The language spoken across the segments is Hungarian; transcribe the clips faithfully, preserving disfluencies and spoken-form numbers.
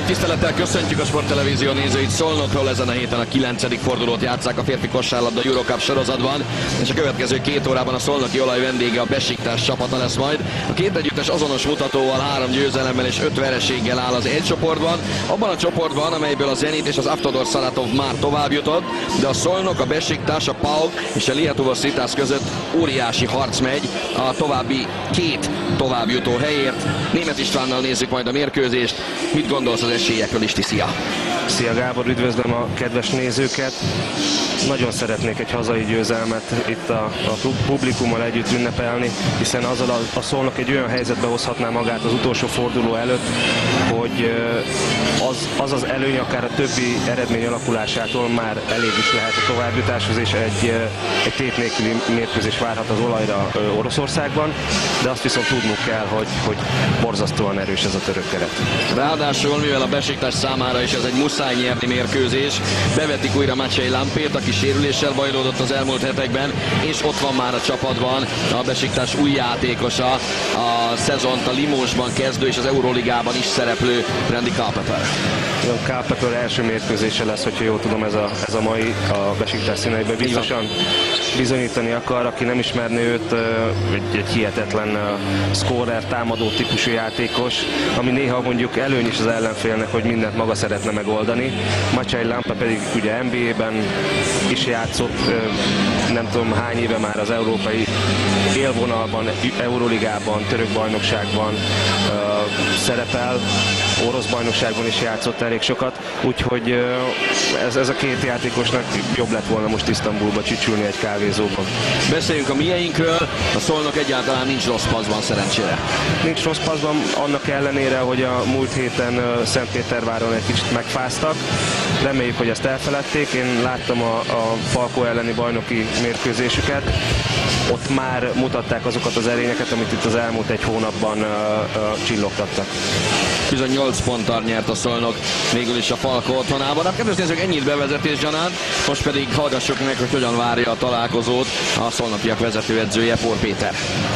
tisztelettel köszöntjük a Sporttelevízió nézőit. Szolnokról ezen a héten a kilencedik fordulót játsszák a férfi kosárlabda Eurocup sorozatban, és a következő két órában a szolnoki olaj vendége a Besiktas csapata lesz majd. A két együttes azonos mutatóval, három győzelemmel és öt vereséggel áll az egy csoportban. Abban a csoportban, amelyből a Zenit és az Avtodor Szaratov már tovább jutott, de a Szolnok, a Besiktas, a PAOK és a Lietuvos Rytas között óriási harc megy a további két továbbjutó helyért. Németh Istvánnal nézzük majd a mérkőzést. Mit gondolsz az esélyekről, Isti? Szia! Szia Gábor, üdvözlöm a kedves nézőket! Nagyon szeretnék egy hazai győzelmet itt a, a publikummal együtt ünnepelni, hiszen azzal a, a Szolnok egy olyan helyzetbe hozhatná magát az utolsó forduló előtt, hogy az az, az előny akár a többi eredmény alakulásától már elég is lehet a továbbjutáshoz, és egy, egy tét nélküli mérkőzés várhat az olajra Oroszországban, de azt viszont tudnunk kell, hogy, hogy borzasztóan erős ez a török keret. Ráadásul, mivel a Besiktas számára is ez egy muszáj nyerni mérkőzés, bevetik újra Maciej Lampét, aki sérüléssel bajlódott az elmúlt hetekben, és ott van már a csapatban a Besiktas új játékosa, a szezont a Limosban kezdő és az Euróligában is szereplő Randy Culpepper. Culpepper első mérkőzése lesz, hogyha jól tudom, ez a, ez a mai a Besiktas színeiben. Biztosan bizonyítani akar, aki nem ismerné őt, egy, egy hihetetlen scorer, támadó típusú játékos, ami néha mondjuk előny is az ellenfélnek, hogy mindent maga szeretne megoldani. Maciej Lampe pedig ugye en bé á-ben is játszott, nem tudom hány éve már az európai élvonalban, Euróligában, török bajnokságban szerepel, orosz bajnokságban is játszott elég sokat, úgyhogy ez, ez a két játékosnak jobb lett volna most Isztambulba csücsülni egy kávézóban. Beszéljünk a mieinkről, a Szolnok egyáltalán nincs rossz paszban szerencsére. Nincs rossz paszban, annak ellenére, hogy a múlt héten Szentpéterváron egy kicsit megfáztak. Reméljük, hogy ezt elfeledték. Én láttam a, a Falkó elleni bajnoki mérkőzésüket. Ott már mutatták azokat az erényeket, amit itt az elmúlt egy hónapban uh, uh, csillogtattak. Bizony nyolc ponttal nyert a Szolnok végül is a Falkó otthonában. Hát kedves nézzük, ennyit bevezetés gyanánt, most pedig hallgassuk meg, hogy hogyan várja a találkozót a szolnokiak vezetőedzője, Por Péter.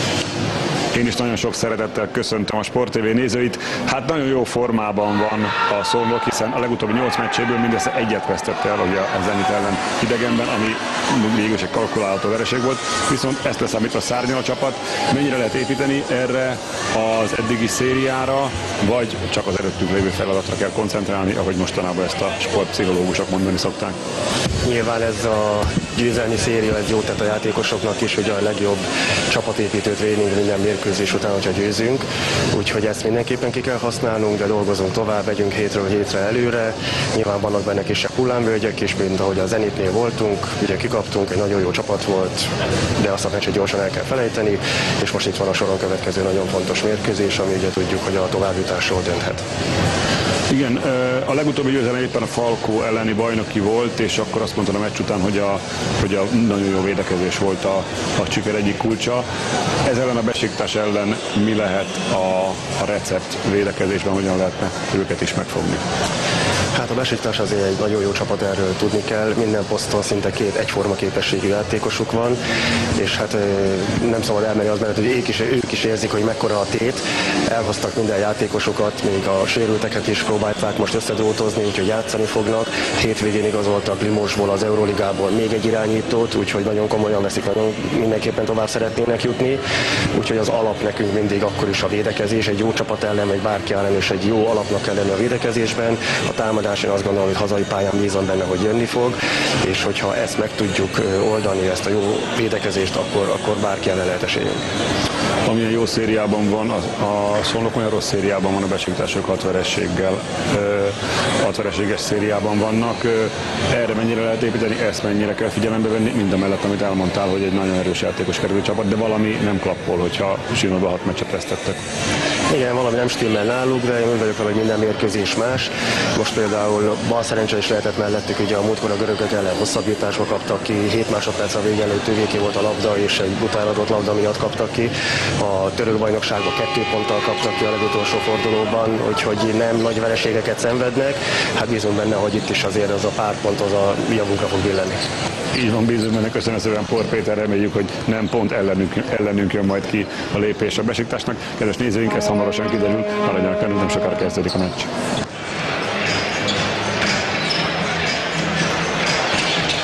Én is nagyon sok szeretettel köszöntöm a Sport té vé nézőit. Hát nagyon jó formában van a Szolnok, hiszen a legutóbbi nyolc meccséből mindössze egyet vesztette el, ugye a Zenit ellen idegenben, ami mégis egy kalkulálható vereség volt. Viszont ezt leszámítva szárnyal a csapat. Mennyire lehet építeni erre az eddigi szériára, vagy csak az előttünk lévő feladatra kell koncentrálni, ahogy mostanában ezt a sportpszichológusok mondani szokták? Nyilván ez a győzelmi széria, ez jó tett a játékosoknak is, hogy a legjobb csapatépítőt védünk minden mérkőzés után, hogyha győzünk. Úgyhogy ezt mindenképpen ki kell használnunk, de dolgozunk tovább, megyünk hétről hétre előre. Nyilván vannak benne kisebb hullámvölgyek is, mint ahogy a Zenitnél voltunk. Ugye kikaptunk, egy nagyon jó csapat volt, de azt a meccset gyorsan el kell felejteni, és most itt van a soron következő nagyon fontos mérkőzés, ami ugye tudjuk, hogy a továbbjutásról dönthet. Igen, a legutóbbi győzelem éppen a Falkó elleni bajnoki volt, és akkor azt mondtam a meccs után, hogy a, hogy a nagyon jó védekezés volt a, a siker egyik kulcsa. Ez ellen a Besiktas ellen mi lehet a, a recept védekezésben, hogyan lehetne őket is megfogni? Hát a Besiktas azért egy nagyon jó csapat, erről tudni kell. Minden poszton szinte két egyforma képességű játékosuk van, és hát nem szabad elmenni az mellett, hogy ők is, ők is érzik, hogy mekkora a tét. Elhoztak minden játékosokat, még a sérülteket is próbálták most összedrótozni, úgyhogy játszani fognak. Hétvégén igazoltak Limosból, az Euróligából még egy irányítót, úgyhogy nagyon komolyan veszik, nagyon mindenképpen tovább szeretnének jutni. Úgyhogy az alap nekünk mindig akkor is a védekezés, egy jó csapat ellen, vagy bárki ellen, és egy jó alapnak kell lenni a védekezésben. A támadás, én azt gondolom, hogy hazai pályán bízom benne, hogy jönni fog, és hogyha ezt meg tudjuk oldani, ezt a jó védekezést, akkor, akkor bárki ellen lehet esélyünk. Amilyen jó szériában van, a, a Szolnok olyan rossz szériában van, a Besiktasok hat verességgel, hat vereséges szériában vannak. Erre mennyire lehet építeni, ezt mennyire kell figyelembe venni, mind a mellett, amit elmondtál, hogy egy nagyon erős játékos kerülő csapat, de valami nem klappol, hogyha sínóba hat meccset vesztettek. Igen, valami nem stimmel náluk, de én úgy vagyok, hogy minden mérkőzés más. Most például bal szerencse is lehetett mellettük, ugye a múltkor a görögök ellen hosszabbításba kaptak ki, hét másodperc a vége előtt ővéké volt a labda, és egy utáladott labda miatt kaptak ki. A török bajnokságban kettő ponttal kaptak ki a legutolsó fordulóban, úgyhogy nem nagy vereségeket szenvednek. Hát bízunk benne, hogy itt is azért az a pár pont az a javunkra fog billenni. Így van, bízunk benne, köszönöm szépen Por Péter, reméljük, hogy nem pont ellenünk, ellenünk jön majd ki a lépés a Besiktasnak. Kedves nézőink, ez hamarosan kiderül, maradjanak velünk, nem sokára kezdődik a meccs.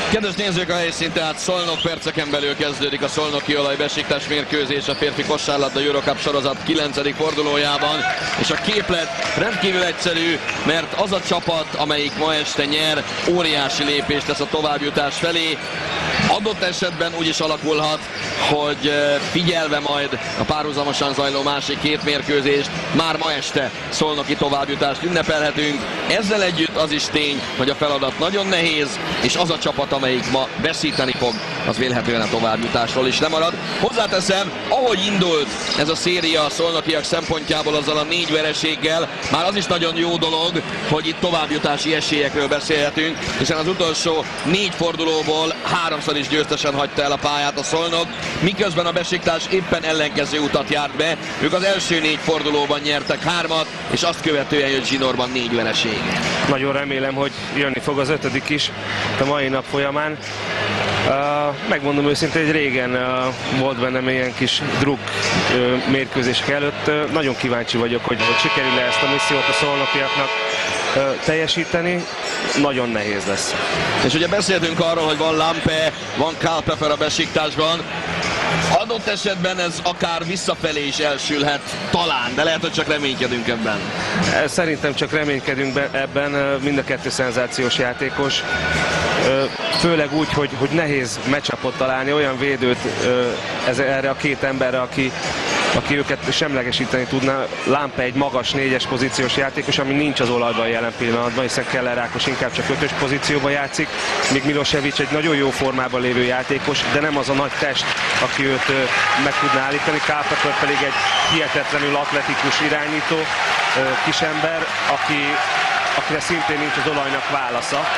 Kedves nézők, a helyszín tehát Szolnok, perceken belül kezdődik a Szolnoki Olaj Besiktas mérkőzés a férfi kosárlabda Eurocup sorozat kilencedik fordulójában, és a képlet rendkívül egyszerű, mert az a csapat, amelyik ma este nyer, óriási lépést tesz a továbbjutás felé. Adott esetben úgy is alakulhat, hogy figyelve majd a párhuzamosan zajló másik két mérkőzést, már ma este szolnoki továbbjutást ünnepelhetünk. Ezzel együtt az is tény, hogy a feladat nagyon nehéz, és az a csapat, amelyik ma veszíteni fog, az vélhetően a továbbjutásról is lemarad. Hozzáteszem, ahogy indult ez a széria a szolnokiak szempontjából azzal a négy vereséggel, már az is nagyon jó dolog, hogy itt továbbjutási esélyekről beszélhetünk, hiszen az utolsó négy fordulóból háromszor is győztesen hagyta el a pályát a Szolnok, miközben a Besiktas éppen ellenkező utat járt be. Ők az első négy fordulóban nyertek hármat, és azt követően jött zsinórban négy vereség. Nagyon remélem, hogy jönni fog az ötödik is a mai nap folyamán. Uh, megmondom őszintén, hogy régen uh, volt bennem ilyen kis druk uh, mérkőzések előtt. Uh, nagyon kíváncsi vagyok, hogy, hogy sikerül-e ezt a missziót a szolnokiaknak uh, teljesíteni. Nagyon nehéz lesz. És ugye beszéltünk arról, hogy van Lampe, van Culpepper a Besiktasban. Adott esetben ez akár visszafelé is elsülhet, talán, de lehet, hogy csak reménykedünk ebben. Szerintem csak reménykedünk ebben, mind a kettő szenzációs játékos. Főleg úgy, hogy, hogy nehéz matchupot találni, olyan védőt ez, erre a két emberre, aki, aki őket semlegesíteni tudná. Lampe egy magas négyes pozíciós játékos, ami nincs az olajban jelen pillanatban, hiszen Keller Ákos inkább csak ötös pozícióban játszik, míg Milosevic egy nagyon jó formában lévő játékos, de nem az a nagy test, aki őt meg tudná állítani. Culpepper pedig egy hihetetlenül atletikus irányító kisember, aki, akire szintén nincs az olajnak válasza.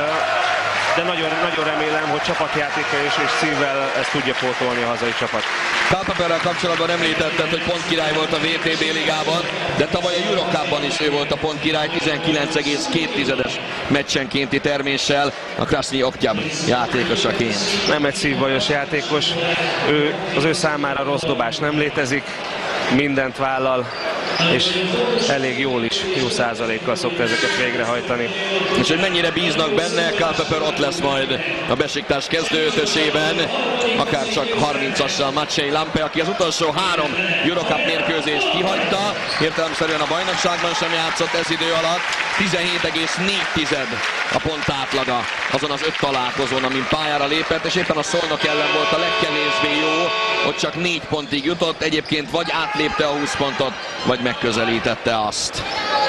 De nagyon, nagyon remélem, hogy csapatjátéka és, és szívvel ezt tudja pótolni a hazai csapat. Culpepperrel kapcsolatban említetted, hogy pontkirály volt a vé té bé ligában, de tavaly a Eurocupban is ő volt a pontkirály, tizenkilenc egész két meccsenkénti terméssel, a Krasnyi Oktyabr játékosaként. Nem egy szívbajos játékos, ő, az ő számára rossz dobás nem létezik, mindent vállal, és elég jól is, jó százalékkal szokta ezeket végrehajtani. És hogy mennyire bíznak benne, Culpepper ott lesz majd a Besiktas kezdőötösében, akár csak harmincassal Maciej Lampe, aki az utolsó három Eurocup mérkőzést kihagyta, értelemszerűen a bajnokságban sem játszott ez idő alatt, tizenhét egész négy a pont átlaga azon az öt találkozón, amin pályára lépett, és éppen a Szolnok ellen volt a legkevésbé jó, ott csak négy pontig jutott, egyébként vagy átlépte a húsz pontot, vagy megközelítette azt.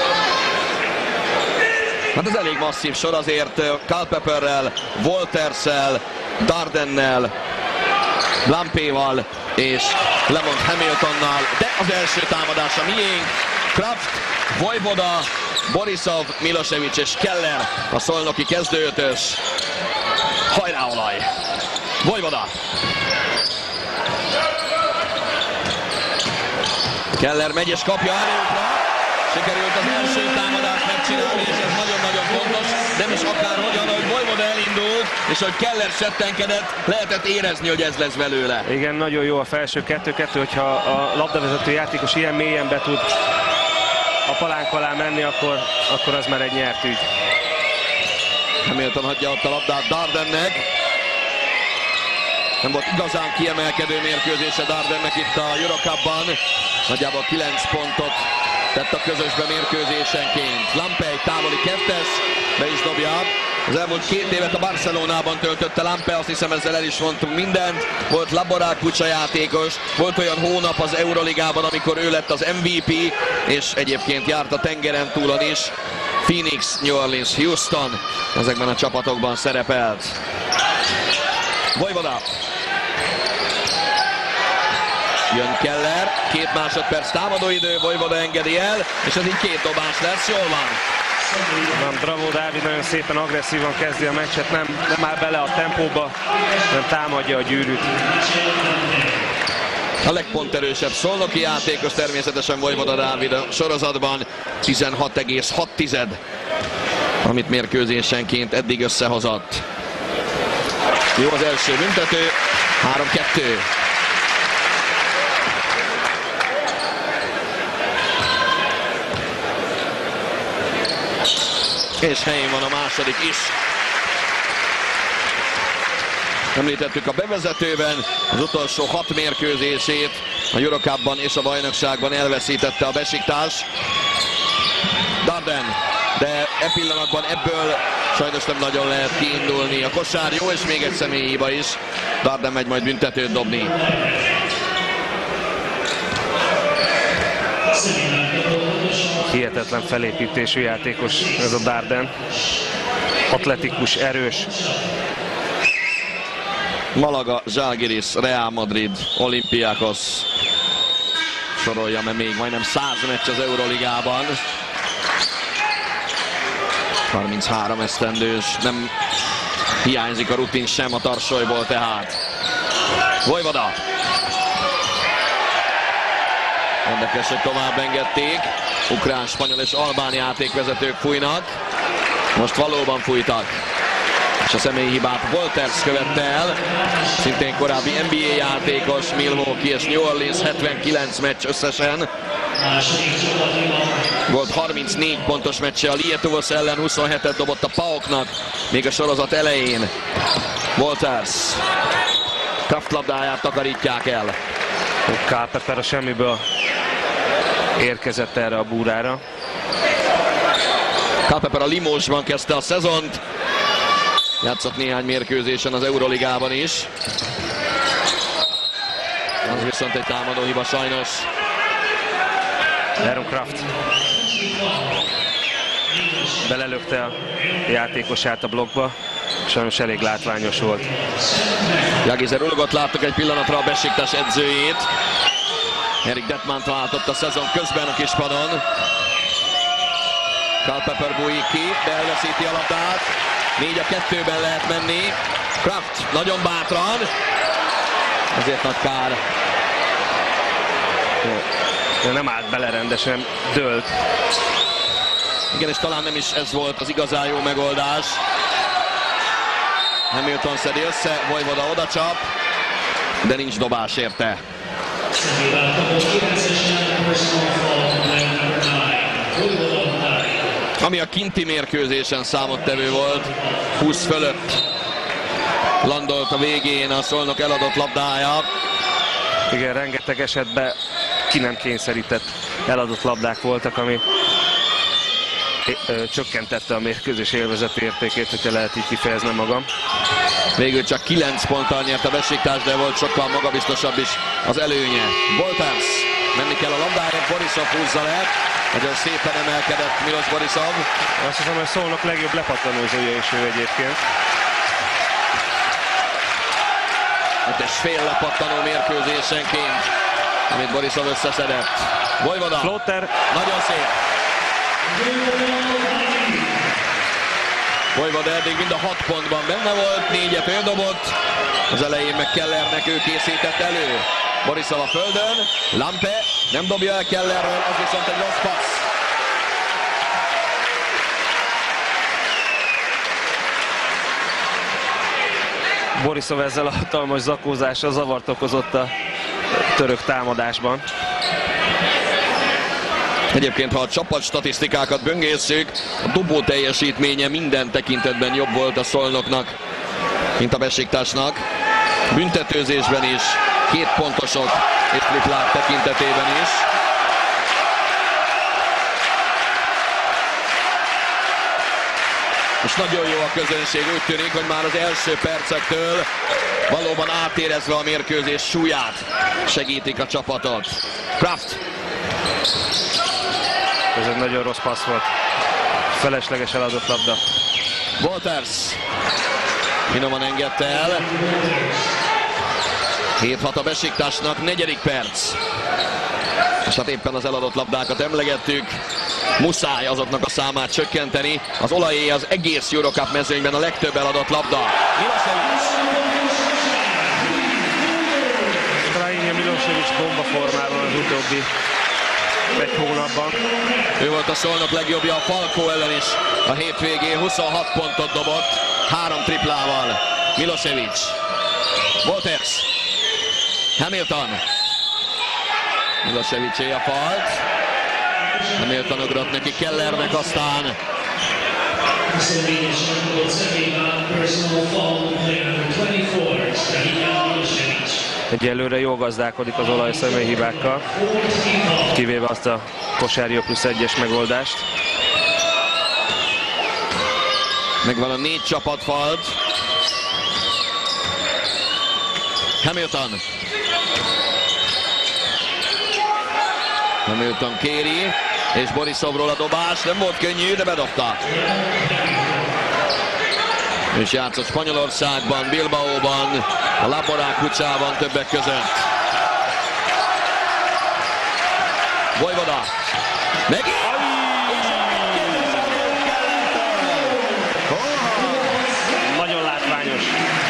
Hát ez elég masszív sor azért, Culpepperrel, Walterssel, Dardennel, Lampéval és Lemont Hamiltonnal, de az első támadás a miénk. Kraft, Vojvoda, Borisov, Milosevic és Keller a szolnoki kezdőötös. Hajrá Olaj! Vojvoda! Keller megy és kapja Áriukra. Sikerült az első támadást megcsinálni, és ez nagyon-nagyon fontos. Nem is akárhogyan, ahogy Vojvoda elindult, és hogy Keller settenkedett, lehetett érezni, hogy ez lesz belőle. Igen, nagyon jó a felső kettő-kettő, hogyha a labdavezető játékos ilyen mélyen be tud a palánk alá menni, akkor, akkor az már egy nyert ügy. Hamilton hagyja ott a labdát Dardennek. Nem volt igazán kiemelkedő mérkőzése Dardennek itt a Eurocupban. Nagyjából kilenc pontot tett a közösbe mérkőzésenként. Lampe egy távoli kettes, be is dobja. Az elmúlt két évet a Barcelonában töltötte Lampe, azt hiszem ezzel el is mondtunk mindent. Volt Laborák Kucsa játékos, volt olyan hónap az Euroligában, amikor ő lett az em vé pé, és egyébként járt a tengeren túlon is. Phoenix, New Orleans, Houston, ezekben a csapatokban szerepelt. Vojvoda. Jön Keller, két másodperc támadóidő, Vojvoda engedi el, és ez így két dobás lesz, jól van. Nem, Bravo Dávid nagyon szépen agresszívan kezdi a meccset, nem, nem áll bele a tempóba, nem támadja a gyűrűt. A legponterősebb szolnoki játékos természetesen Vojvoda Dávid a sorozatban, tizenhat egész hat, amit mérkőzésenként eddig összehozott. Jó az első büntető, három kettő. És helyén van a második is. Említettük a bevezetőben, az utolsó hat mérkőzését a Eurocupban és a bajnokságban elveszítette a Besiktas. Darden, de e pillanatban ebből sajnos nem nagyon lehet kiindulni. A kosár jó, és még egy személyi hiba is. Darden megy majd büntetőt dobni. Hihetetlen felépítésű játékos ez a Darden. Atletikus, erős. Malaga, Žalgiris, Real Madrid, Olympiakos. Soroljam-e még, majdnem száz meccs az Euroligában. harminchárom esztendős, nem hiányzik a rutin sem a tarsolyból tehát. Vojvoda. Érdekes, hogy tovább engedték. Ukrán, spanyol és albán játékvezetők fújnak. Most valóban fújtak. És a személyi hibát Walters követte el. Szintén korábbi en bé á játékos, Milwaukee és New Orleans, hetvenkilenc meccs összesen. Volt harmincnégy pontos meccse a Lietuvos ellen, huszonhetet dobott a Paoknak még a sorozat elején. Walters. Kraft labdáját takarítják el. Culpepper a semmiből érkezett erre a búrára. Culpepper a Limogesban kezdte a szezont. Játszott néhány mérkőzésen az Euroligában is. Az viszont egy támadó hiba sajnos. Aaron Kraft belelökte a játékosát a blokkba. Sajnos elég látványos volt. Jagizer Ulgot láttuk egy pillanatra a Besiktas edzőjét. Erik Detmant váltott a szezon közben a kispadon. Culpepper bújik ki, de elveszíti a labdát. négy a kettőben lehet menni. Kraft nagyon bátran. Ezért nagy kár. De nem állt bele rendesen, dőlt. Igen, és talán nem is ez volt az igazán jó megoldás. Hamilton szedi össze, Vojvoda odacsap, de nincs dobás érte. Ami a kinti mérkőzésen számottevő volt, húsz fölött landolt a végén a Szolnok eladott labdája. Igen, rengeteg esetben ki nem kényszerített eladott labdák voltak, ami csökkentette a mérkőzés élvezeti értékét, hogyha lehet így kifejeznem magam. Végül csak kilenc ponttal nyert a Besiktas, de volt sokkal magabiztosabb is az előnye. Walters menni kell a labdára, Borisov húzza le. Nagyon szépen emelkedett Milos Borisov. Azt hiszem, hogy Szolnok legjobb lepattanózója is ő egyébként. Hát egy fél lepattanó mérkőzésenként, amit Borisov összeszedett. Vojvoda. Flotter. Nagyon szép. Vojvoda eddig mind a hat pontban benne volt, négyet ő dobott. Az elején meg Kellernek ő készített elő. Borisov a földön, Lampe nem dobja el Kellerről, az viszont egy rossz passz. Borisov ezzel a hatalmas zakózással zavart okozott a török támadásban. Egyébként, ha a csapat statisztikákat böngészünk, a dobó teljesítménye minden tekintetben jobb volt a Szolnoknak, mint a Besiktasnak. Büntetőzésben is, két pontosok és triplák tekintetében is. És nagyon jó a közönség, úgy tűnik, hogy már az első percektől valóban átérezve a mérkőzés súlyát segítik a csapatot. Kraft. Ez egy nagyon rossz passz volt. Felesleges eladott labda. Walters finoman engedte el. hét hat a Besiktasnak, negyedik perc. És hát éppen az eladott labdákat emlegettük. Muszáj azoknak a számát csökkenteni. Az olajé az egész Eurocup mezőnyben a legtöbb eladott labda. Milosevic. Krajina Milosevic bomba formában az utóbbi egy hónapban. Ő volt a Szolnok legjobbja a Falkó ellen is. A hétvégén huszonhat pontot dobott, három triplával. Milosevic. Walters. Hamilton. Milosevicé a falt. Hamilton ugrott neki Kellernek, aztán Egyelőre jól gazdálkodik az olajszemélyi hibákkal, kivéve azt a kosárjó plusz egyes megoldást. Megvan a négy csapatfalt. Hamilton. Hamilton kéri, és Borisovról a dobás. Nem volt könnyű, de bedobta. És játszott Spanyolországban, Bilbaóban, a Laborák Kucsában többek között. Vojvoda. Megint! Nagyon látványos.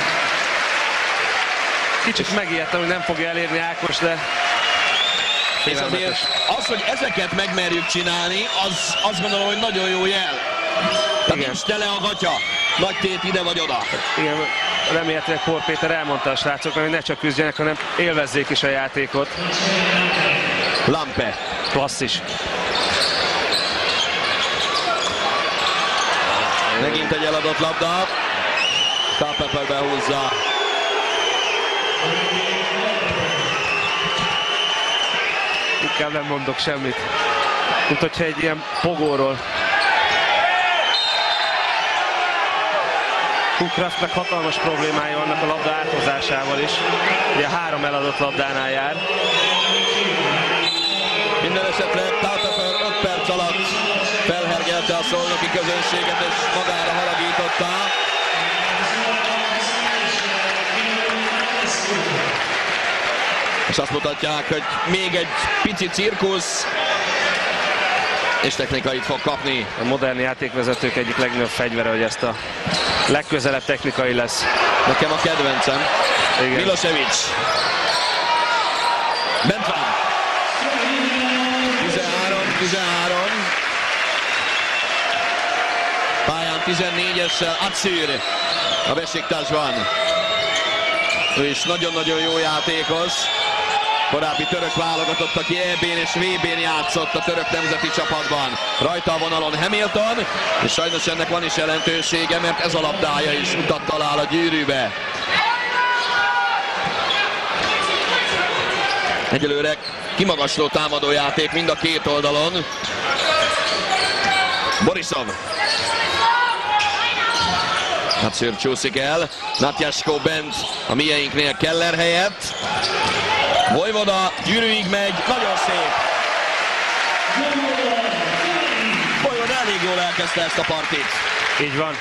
Kicsit megijedtem, hogy nem fogja elérni Ákos, de és azért az, hogy ezeket megmerjük csinálni, az azt gondolom, hogy nagyon jó jel. Tehát nincs tele a gatya. Nagy tét ide vagy oda. Igen, remélhetőleg Por Péter elmondta a srácoknak, hogy ne csak küzdjenek, hanem élvezzék is a játékot. Lampe. Klasszis. Megint egy eladott labda. Culpepper behúzza. Inkább nem mondok semmit. Mint hogyha egy ilyen pogóról. Kukraftnak hatalmas problémája vannak a labda áthozásával is. Ugye három eladott labdánál jár. Minden esetre Culpepper öt perc alatt felhergelte a szolnoki közönséget és magára haragította. És azt mutatják, hogy még egy pici cirkusz, és technikait fog kapni. A modern játékvezetők egyik legnagyobb fegyvere, hogy ezt a legközelebb technikai lesz. Nekem a kedvencem. Igen. Milosevic. Bent van. tizenhárom tizenhárom. Pályán tizennégyessel Atsir a Besiktasban. Ő is nagyon-nagyon jó játékos. Korábbi török válogatott, aki é bén és vé bén játszott a török nemzeti csapatban. Rajta a vonalon Hamilton, és sajnos ennek van is jelentősége, mert ez a labdája is utat talál a gyűrűbe. Egyelőre kimagasló támadójáték mind a két oldalon. Borisov. Hatsür csúszik el. Natyasko bent a mieinknél Keller helyett. Vojvoda gyűrűig megy, nagyon szép. Vojvoda elég jól elkezdte ezt a partit. Így van.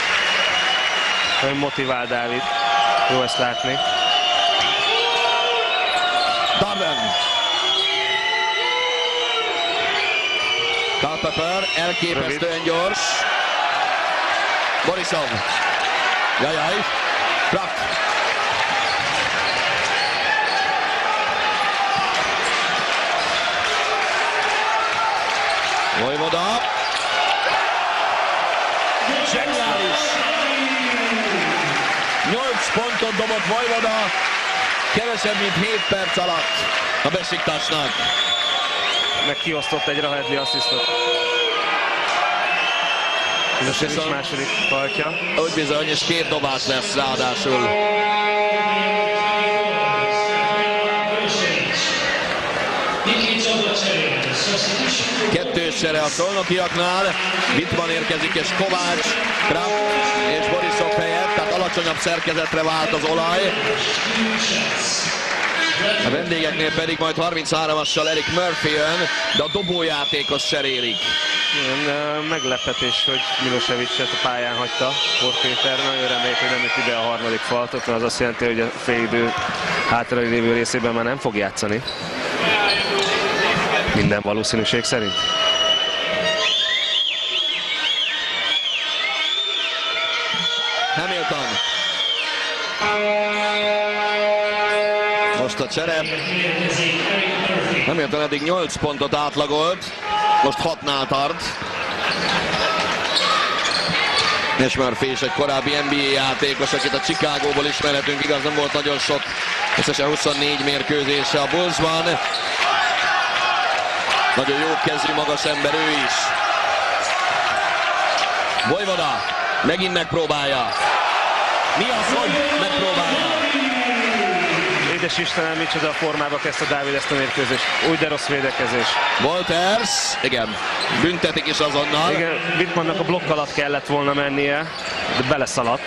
Ön motivál Dávid. Jó ezt látni. Darden. Culpepper elképesztően gyors. Borisov. Jajjaj. Kraft. Vojvoda. Zseniális. nyolc pontot dobott Vojvoda. Kevesebb, mint hét perc alatt a Besiktasnak. Meg kiosztott egy Rahedli asszisztot. Ez is második faltja. Úgy bizony, és két dobás lesz ráadásul. Kettős csere a szolnokiaknál. Wittmann érkezik, és Kovács, Kraft és Borisov helyett, tehát alacsonyabb szerkezetre vált az olaj. A vendégeknél pedig majd harmincháromassal Eric Murphy jön, de a dobójátékos cserélik. Igen, meglepetés, hogy Milosevicet a pályán hagyta Por Péter. Nagyon reméljük, hogy nem jött ide a harmadik faltot, mert az azt jelenti, hogy a félidő hátralévő lévő részében már nem fog játszani. Minden valószínűség szerint. Hamilton. Most a csere. Hamilton eddig nyolc pontot átlagolt, most hatnál tart. És Murphy is egy korábbi en bé á játékos, akit a Chicagóból ismerhetünk, igaz nem volt nagyon sok, összesen huszonnégy mérkőzése a Bullsban. Nagyon jó kezű, magas ember ő is. Vojvoda megint megpróbálja. Mi az, hogy megpróbálja? Édes Istenem, micsoda formába kezdte Dávid ezt a mérkőzést. Úgy de rossz védekezés. Walters, igen, büntetik is azonnal. Igen, Wittmannnak a blokk alatt kellett volna mennie, de beleszaladt.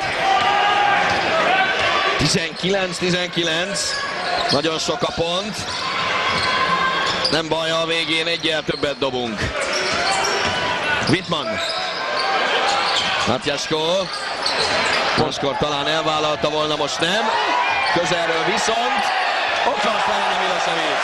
tizenkilenc tizenkilenc, nagyon sok a pont. Nem baj, a végén egyel többet dobunk. Wittmann. Matjasko. Moskor talán elvállalta volna, most nem. Közelről viszont. Ott van Slavina Milosevic.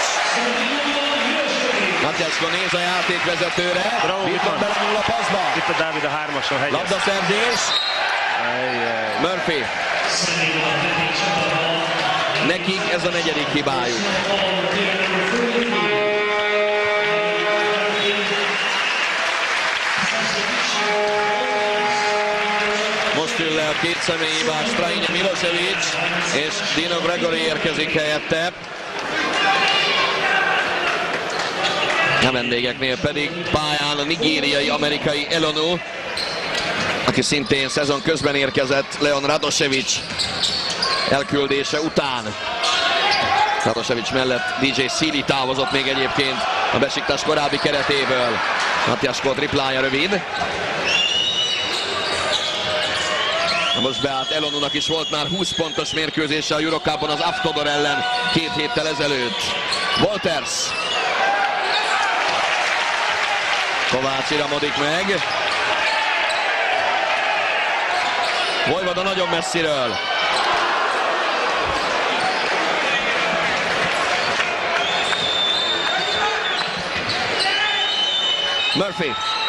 Matjasko néz a játékvezetőre. Wittmann belenyúl a paszba. Itt a Dávid a hármason hegyez. Labdaszerzés. Murphy. Nekik ez a negyedik hibájuk. Most ül le a két személyi hibás Strahinja Milosevic, és Dino Gregory érkezik helyette. A vendégeknél pedig pályán a nigériai amerikai Elonu, aki szintén szezon közben érkezett Leon Radosevic elküldése után. Radosevic mellett dé dzsé Sealy távozott még egyébként a Besiktas korábbi keretéből. Matjasko triplája rövid. Most beállt Elonunak is volt már húsz pontos mérkőzése a Eurocupon az Avtodor ellen két héttel ezelőtt. Walters. Kovács iramodik meg. Vojvoda nagyon messziről. Murphy.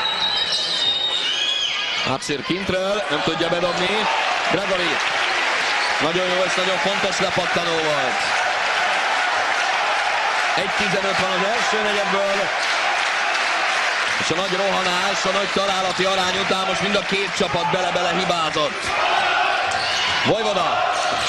Átszír kintről, nem tudja bedobni. Gregory. Nagyon jó, ez nagyon fontos lepattanó volt. egy tizenöt van az első negyedből. És a nagy rohanás, a nagy találati arány után most mind a két csapat bele-bele hibázott. Vojvoda.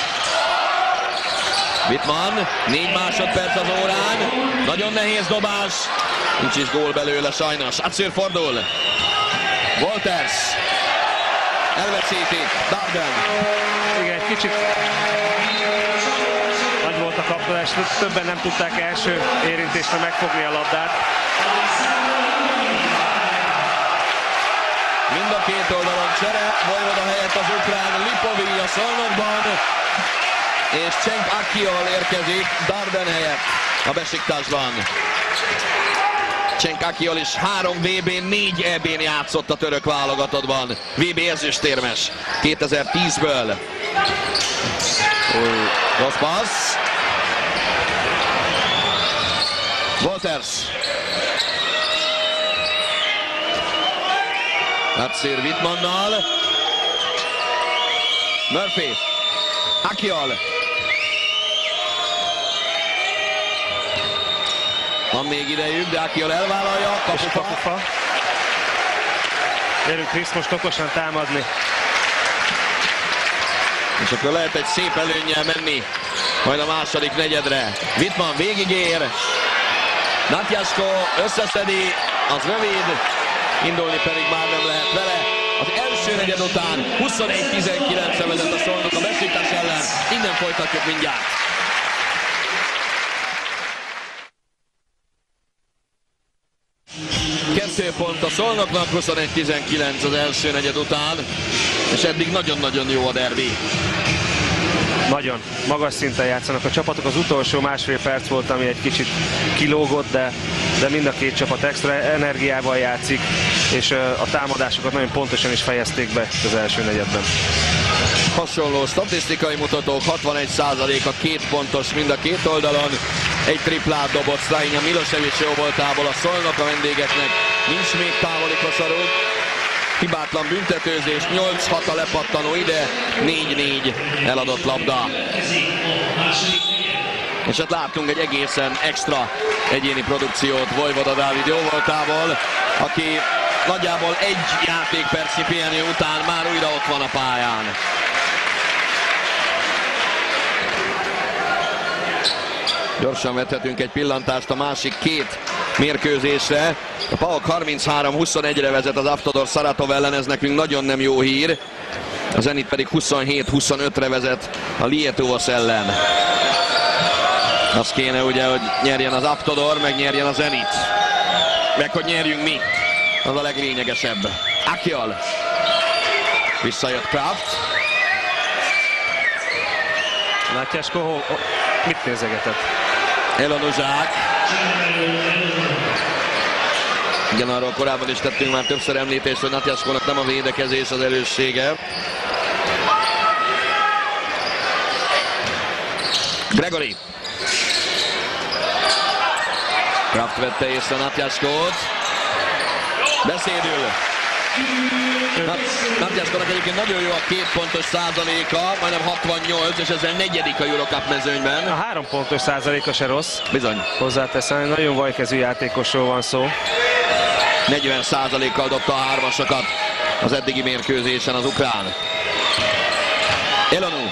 Wittmann, négy másodperc az órán. Nagyon nehéz dobás. Nincs is gól belőle sajnos. Átszír fordul. Walters. Elveszítik. Darden. Igen, egy kicsit nagy volt a kapcsolás, többen nem tudták első érintésre megfogni a labdát. Mind a két oldalon csere, Vojvoda helyett az ukrán Lipovi a Szolnokban, és Cenk Akiol érkezik Darden helyett a Besiktasban. Cenk Akiol is három vé bén, négy é bén játszott a török válogatottban. vé bé ezüstérmes kétezer-tízből. Rossz passz. Walters. Átszír Wittmannnal. Murphy. Akiol. Van még idejük, de Akiol elvállalja. Kapufa. Kapufa. Gyerünk Krisz most okosan támadni. És akkor lehet egy szép előnnyel menni majd a második negyedre. Wittmann végigér. Matjasko összeszedi, az rövid. Indulni pedig már nem lehet vele. Az első negyed után huszonegy tizenkilencre vezet a Szolnok a Besiktas ellen. Innen folytatjuk mindjárt. Kettő pont a Szolnoknak, huszonegy tizenkilenc az első negyed után. És eddig nagyon-nagyon jó a derbi. Nagyon magas szinten játszanak a csapatok. Az utolsó másfél perc volt, ami egy kicsit kilógott, de, de mind a két csapat extra energiával játszik, és a támadásokat nagyon pontosan is fejezték be az első negyedben. Hasonló statisztikai mutatók, hatvanegy százalék a két pontos mind a két oldalon. Egy triplát dobott Strahinja Milosevic jó voltából a Szolnok a vendégeknek. Nincs még távoli koszorú. Hibátlan büntetőzés, nyolc hat a lepattanó ide, négy négy eladott labda. És hát láttunk egy egészen extra egyéni produkciót Vojvoda Dávid jóvoltából, aki nagyjából egy játékpercnyi pihenő után már újra ott van a pályán. Gyorsan vethetünk egy pillantást a másik két mérkőzésre. A PAOK harminchárom huszonegyre vezet az Avtodor Szaratov ellen, ez nekünk nagyon nem jó hír. A Zenit pedig huszonhét huszonötre vezet a Lietuvos ellen. Az kéne ugye, hogy nyerjen az Avtodor, meg nyerjen a Zenit. Meg hogy nyerjünk mi. Az a leglényegesebb. Akyol. Visszajött Kraft. Natyasko, mit nézegetett? Elonuzsák. Igen, arról korábban is tettünk már többször említést, hogy Natyaskónak nem a védekezés az erőssége. Gregory. Kraft vette észre Natyaskót. Beszédül. Natyaskónak egyébként nagyon jó a két pontos százaléka, majdnem hatvannyolc, és ezzel negyedik a Eurocup mezőnyben. A három pontos százaléka se rossz. Bizony. Hozzáteszem, nagyon vajkezű játékosról van szó. negyven százalékkal dobta a hármasokat az eddigi mérkőzésen az ukrán. Elonu.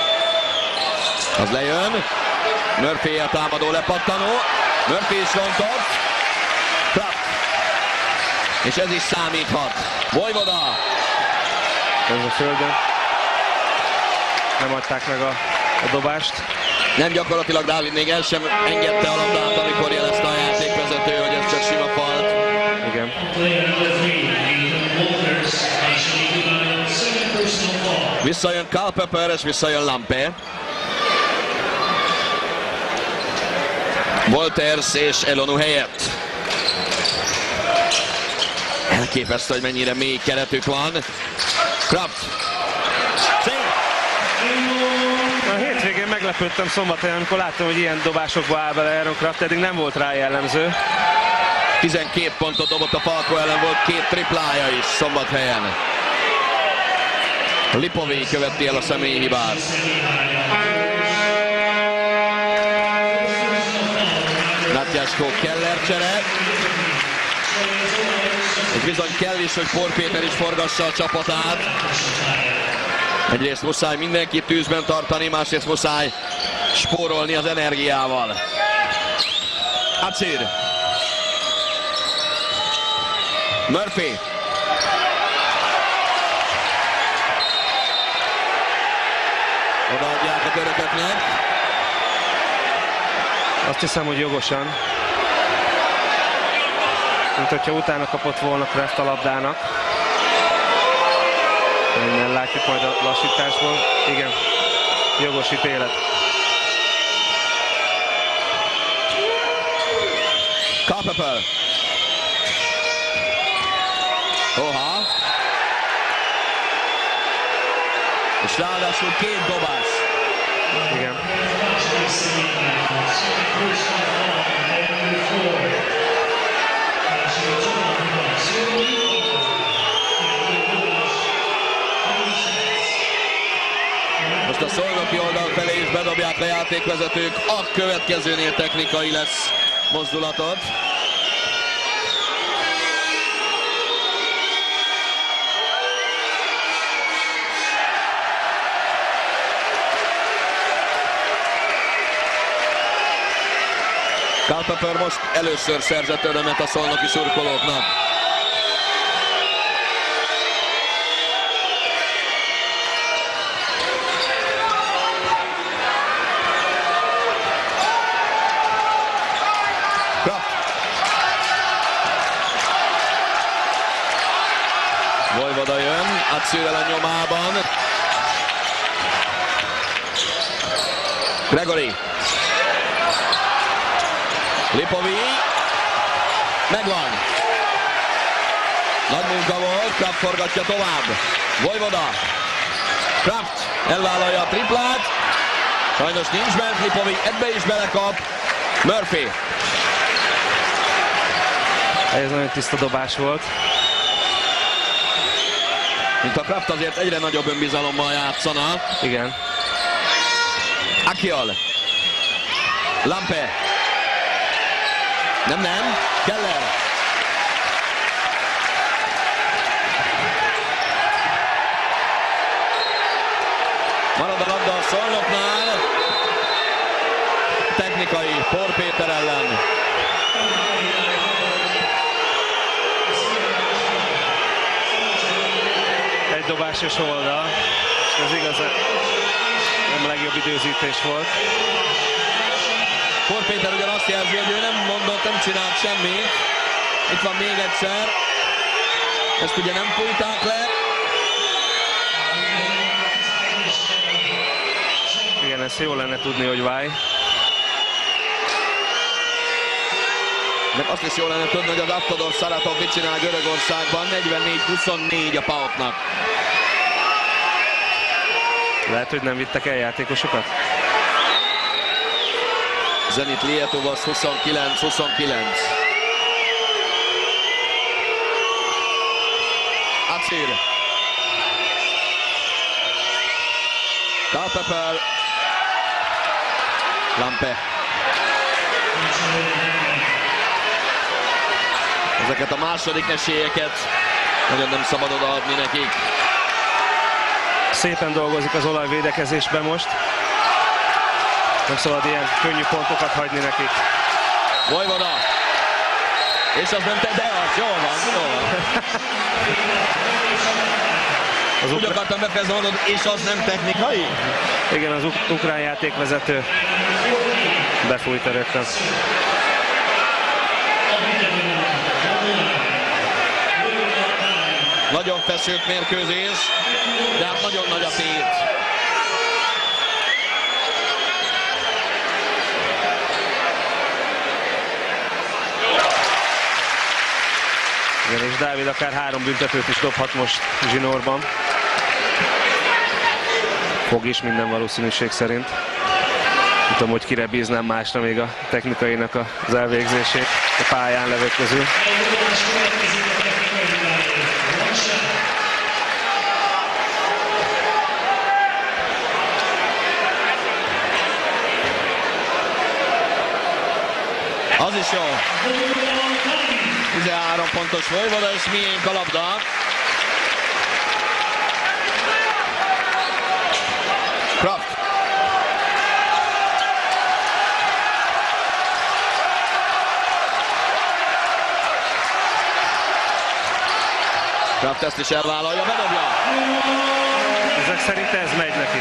Az lejön. Murphy a támadó lepattanó. Murphy is rontott. Kraft. És ez is számíthat. Vojvoda. Ez a földön. Nem adták meg a, a dobást. Nem, gyakorlatilag Dávid még el sem engedte a labdát, amikor jelezte a játékvezető, hogy ez csak sima falt. Igen. Visszajön Culpepper és visszajön Lampe. Wolters és Elonu helyett. Elképesztő, hogy mennyire mély keretük van. Kraft. A hétvégén meglepődtem Szombathelyen, amikor láttam, hogy ilyen dobásokba áll bele Aaron Kraft, eddig nem volt rá jellemző. tizenkét pontot dobott a Falko ellen, volt két triplája is Szombathelyen. Lipovei követi el a személyi hibát. Natyasko Keller csere. És bizony kell is, hogy Por Péter is forgassa a csapatát. Egyrészt muszáj mindenkit tűzben tartani, másrészt muszáj spórolni az energiával. Acir. Murphy. Odaadják a törököknek. Azt hiszem, hogy jogosan. Mint hogyha utána kapott volna Kraft a labdának. Innen látjuk majd a lassításból. Igen, jogos ítélet. Culpepper. Oha. És ráadásul két dobás. Igen. Most a szolnoki oldal felé is bedobják a játékvezetők a következőnél technikai lesz mozdulatot. Culpepper most először szerzett örömet a szolnoki szurkolóknak. Vojvoda jön, Acirrel a nyomában. Gregory. Lipovi. Megvan. Nagy munka volt, Kraft forgatja tovább. Vojvoda. Kraft elvállalja a triplát. Sajnos nincs bent, Lipovi ebbe is belekap. Murphy. Ez nagyon tiszta dobás volt. Mint a Kraft azért egyre nagyobb önbizalommal játszana. Igen. Akyol. Lampe. Nem, nem. Keller. Marad a labda a Szolnoknál. Technikai Por Péter ellen. dobásos oldal. Ez igazán nem a legjobb időzítés volt. Kor Péter ugyan azt jelzi, hogy ő nem mondott, nem csinált semmit. Itt van még egyszer. Ezt ugye nem fújták le. Igen, ezt jó lenne tudni, hogy váj. De azt is jó lenne tudni, hogy az Avtodor Szaratov mit csinál Görögországban. negyvennégy huszonnégy a Paoknak. Lehet, hogy nem vittek el játékosokat? Zenit Lietuvas huszonkilenc huszonkilenc. Acir. Culpepper. Lampe. Ezeket a második esélyeket nagyon nem szabad odaadni nekik. Szépen dolgozik az olajvédekezésben most. Nem szabad ilyen könnyű pontokat hagyni nekik. Vojvoda. És az nem te, de az, jól van, jól van. Az Úgy ukra... akartam befejezni, mondod, és az nem technikai? Igen, az uk- ukrán játékvezető befújta rögtön. Nagyon feszült mérkőzés, de hát nagyon nagy a tét. Igen, és Dávid akár három büntetőt is dobhat most zsinórban. Fog is minden valószínűség szerint. Nem tudom, hogy kire bíznám másra még a technikainak az elvégzését a pályán levők közül. Az is jó. tizenhárom pontos Vojvoda, és miénk a labda. Kraft. Kraft ezt is elvállalja, bedobja. Ezek szerint ez megy neki.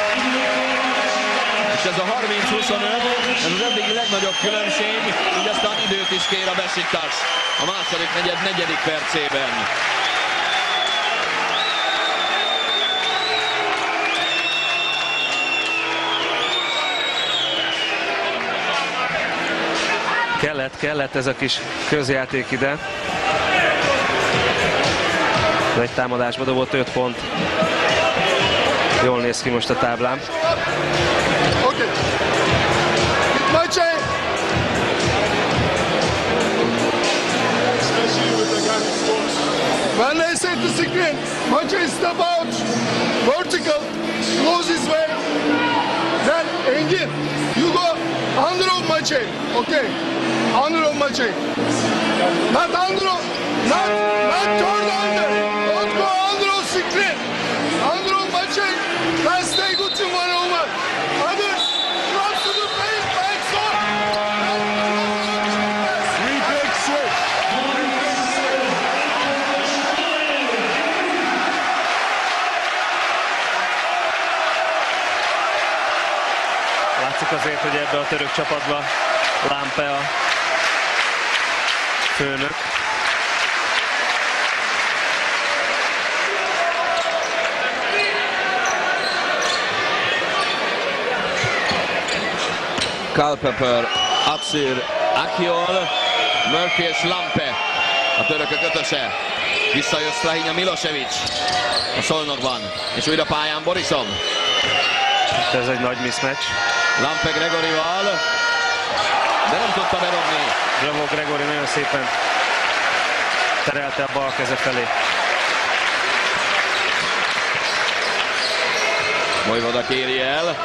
És ez a harminc huszonöt, ez az eddigi legnagyobb különbség, így aztán időt is kér a Besiktas a második negyed negyedik percében. Kellett, kellett ez a kis közjáték ide. Egy támadásba dobott öt pont. Jól néz ki most a táblán. Okay. Maciej! When I say to screen, Maciej step out, vertical, close his way. Then Engin, you go under of Maciej, okay? Under of Maciej. Not under of, not, not turn under. Don't go under of screen. Under of Maciej. Then stay good to one on one. Others, drop to the paint, back shot. Three big switch. Látszik azért, hogy ebbe a török csapatba Lampe a főnök. Culpepper, Acir, Achiol, Murphy és Lampe. A törökök ötöse. Visszajött Strahinja Milosevic a Szolnokban. És újra pályán Borisov. Ez egy nagy mismatch. Lampe Gregorival, de nem tudta berobni. Bravo Gregori nagyon szépen terelte a bal keze felé. Vojvoda kéri el.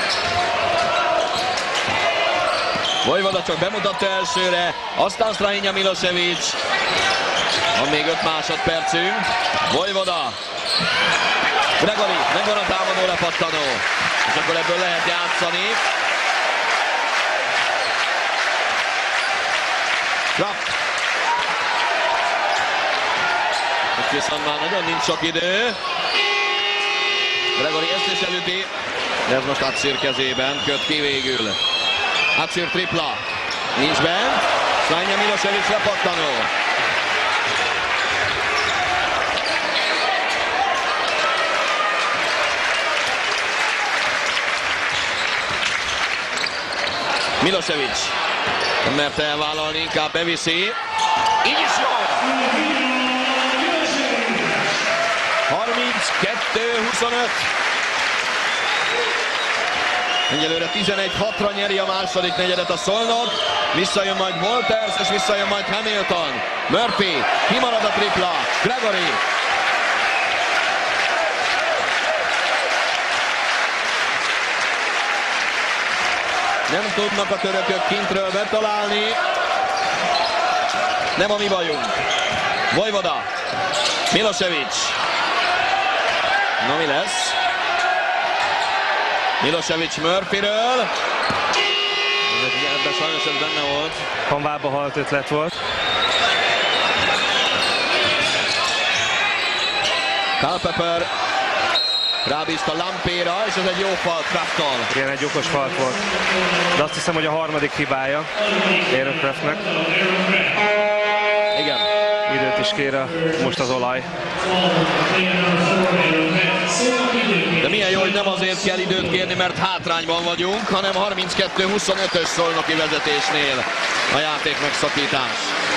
Vojvoda csak bemutatta elsőre, aztán Strahinja Milosevic. Van még öt másodpercünk. Vojvoda. Gregori, megvan a támadó lepattanó. És akkor ebből lehet játszani. Kraft. Itt viszont már nagyon nincs sok idő. Gregori ezt is elüti, de ez most Atsir kezében, köt ki végül. Atsir tripla, nincs bent, Slajnja Milosevic lepattanó. Milosevic nem merte elvállalni, inkább beviszi. Így is jó! harminckettő huszonöt. Egyelőre tizenegy hatra nyeri a második negyedet a Szolnok. Visszajön majd Walters, és visszajön majd Hamilton. Murphy, kimarad a tripla. Gregori. Nem tudnak a törökök kintről betalálni. Nem a mi bajunk. Vojvoda. Milosevic. Na mi lesz? Milosevic Murphyről. Ebben sajnos ez benne volt. Hanvába halt ötlet volt. Culpepper rábízta Lampéra, és ez egy jó falt Krafttól. Igen, egy okos falt volt. De azt hiszem, hogy a harmadik hibája Aaron Kraftnek. Igen. Időt is kér a, most az olaj. De milyen jó, hogy nem azért kell időt kérni, mert hátrányban vagyunk, hanem harminckettő huszonötös szolnoki vezetésnél a játék megszakítás.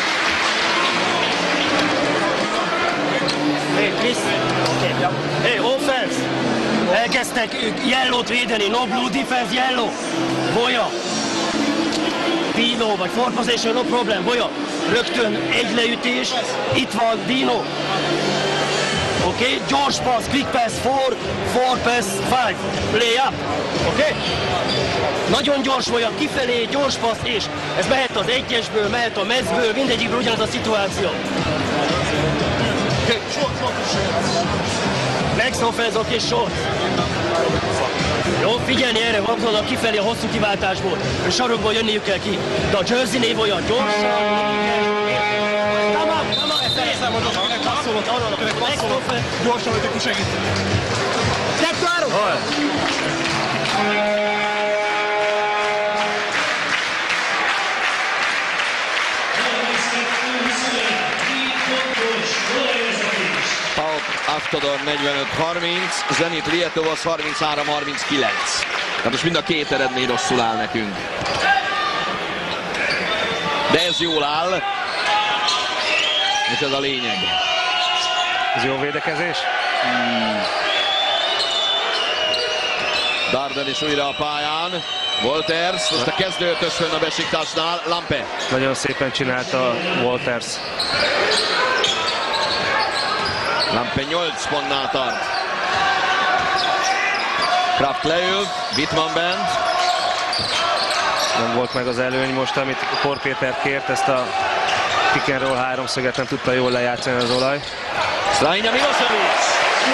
Hey, Chris. Hey, offense. Elkezdtek yellow-t védeni, no blue defense, yellow. Boya. Dino, vagy four possession, no problem. Boya. Rögtön egy leütés. Itt van Dino. Oké, okay? Gyors pass, quick pass, four, four pass, five. Play up. Oké? Okay? Nagyon gyors olyan, kifelé, gyors passz, és ez mehet az egyesből, mehet a mezből, mindegyikből ugyanaz a szituáció. Okay. Next offense, oké, okay, short. Jó, figyelni erre, Vamzónak kifelé a hosszú kiváltásból, és sarokból jönniük kell ki. De a Jersey név olyan gyorsan, tamam, tamam, ezt elhiszem, hogy akinek passzolott, akinek passzolott, gyorsan, hogy akkor segít. Kettő, három! Avtodor negyvenöt harminc, Zenit Lietuva harminchárom harminckilenc. Tehát most mind a két eredmény rosszul áll nekünk. De ez jól áll. És ez a lényeg. Ez jó védekezés? Hmm. Darden is újra a pályán. Walters, most a kezdőötös fönn a Besiktasnál. Lampe. Nagyon szépen csinálta Walters. Lampe nyolc pontnál tart. Kraft leül, Wittmann bent. Nem volt meg az előny most, amit Por Péter kért, ezt a pick and roll háromszöget nem tudta jól lejátszani az olaj. Slajnja Milosevic.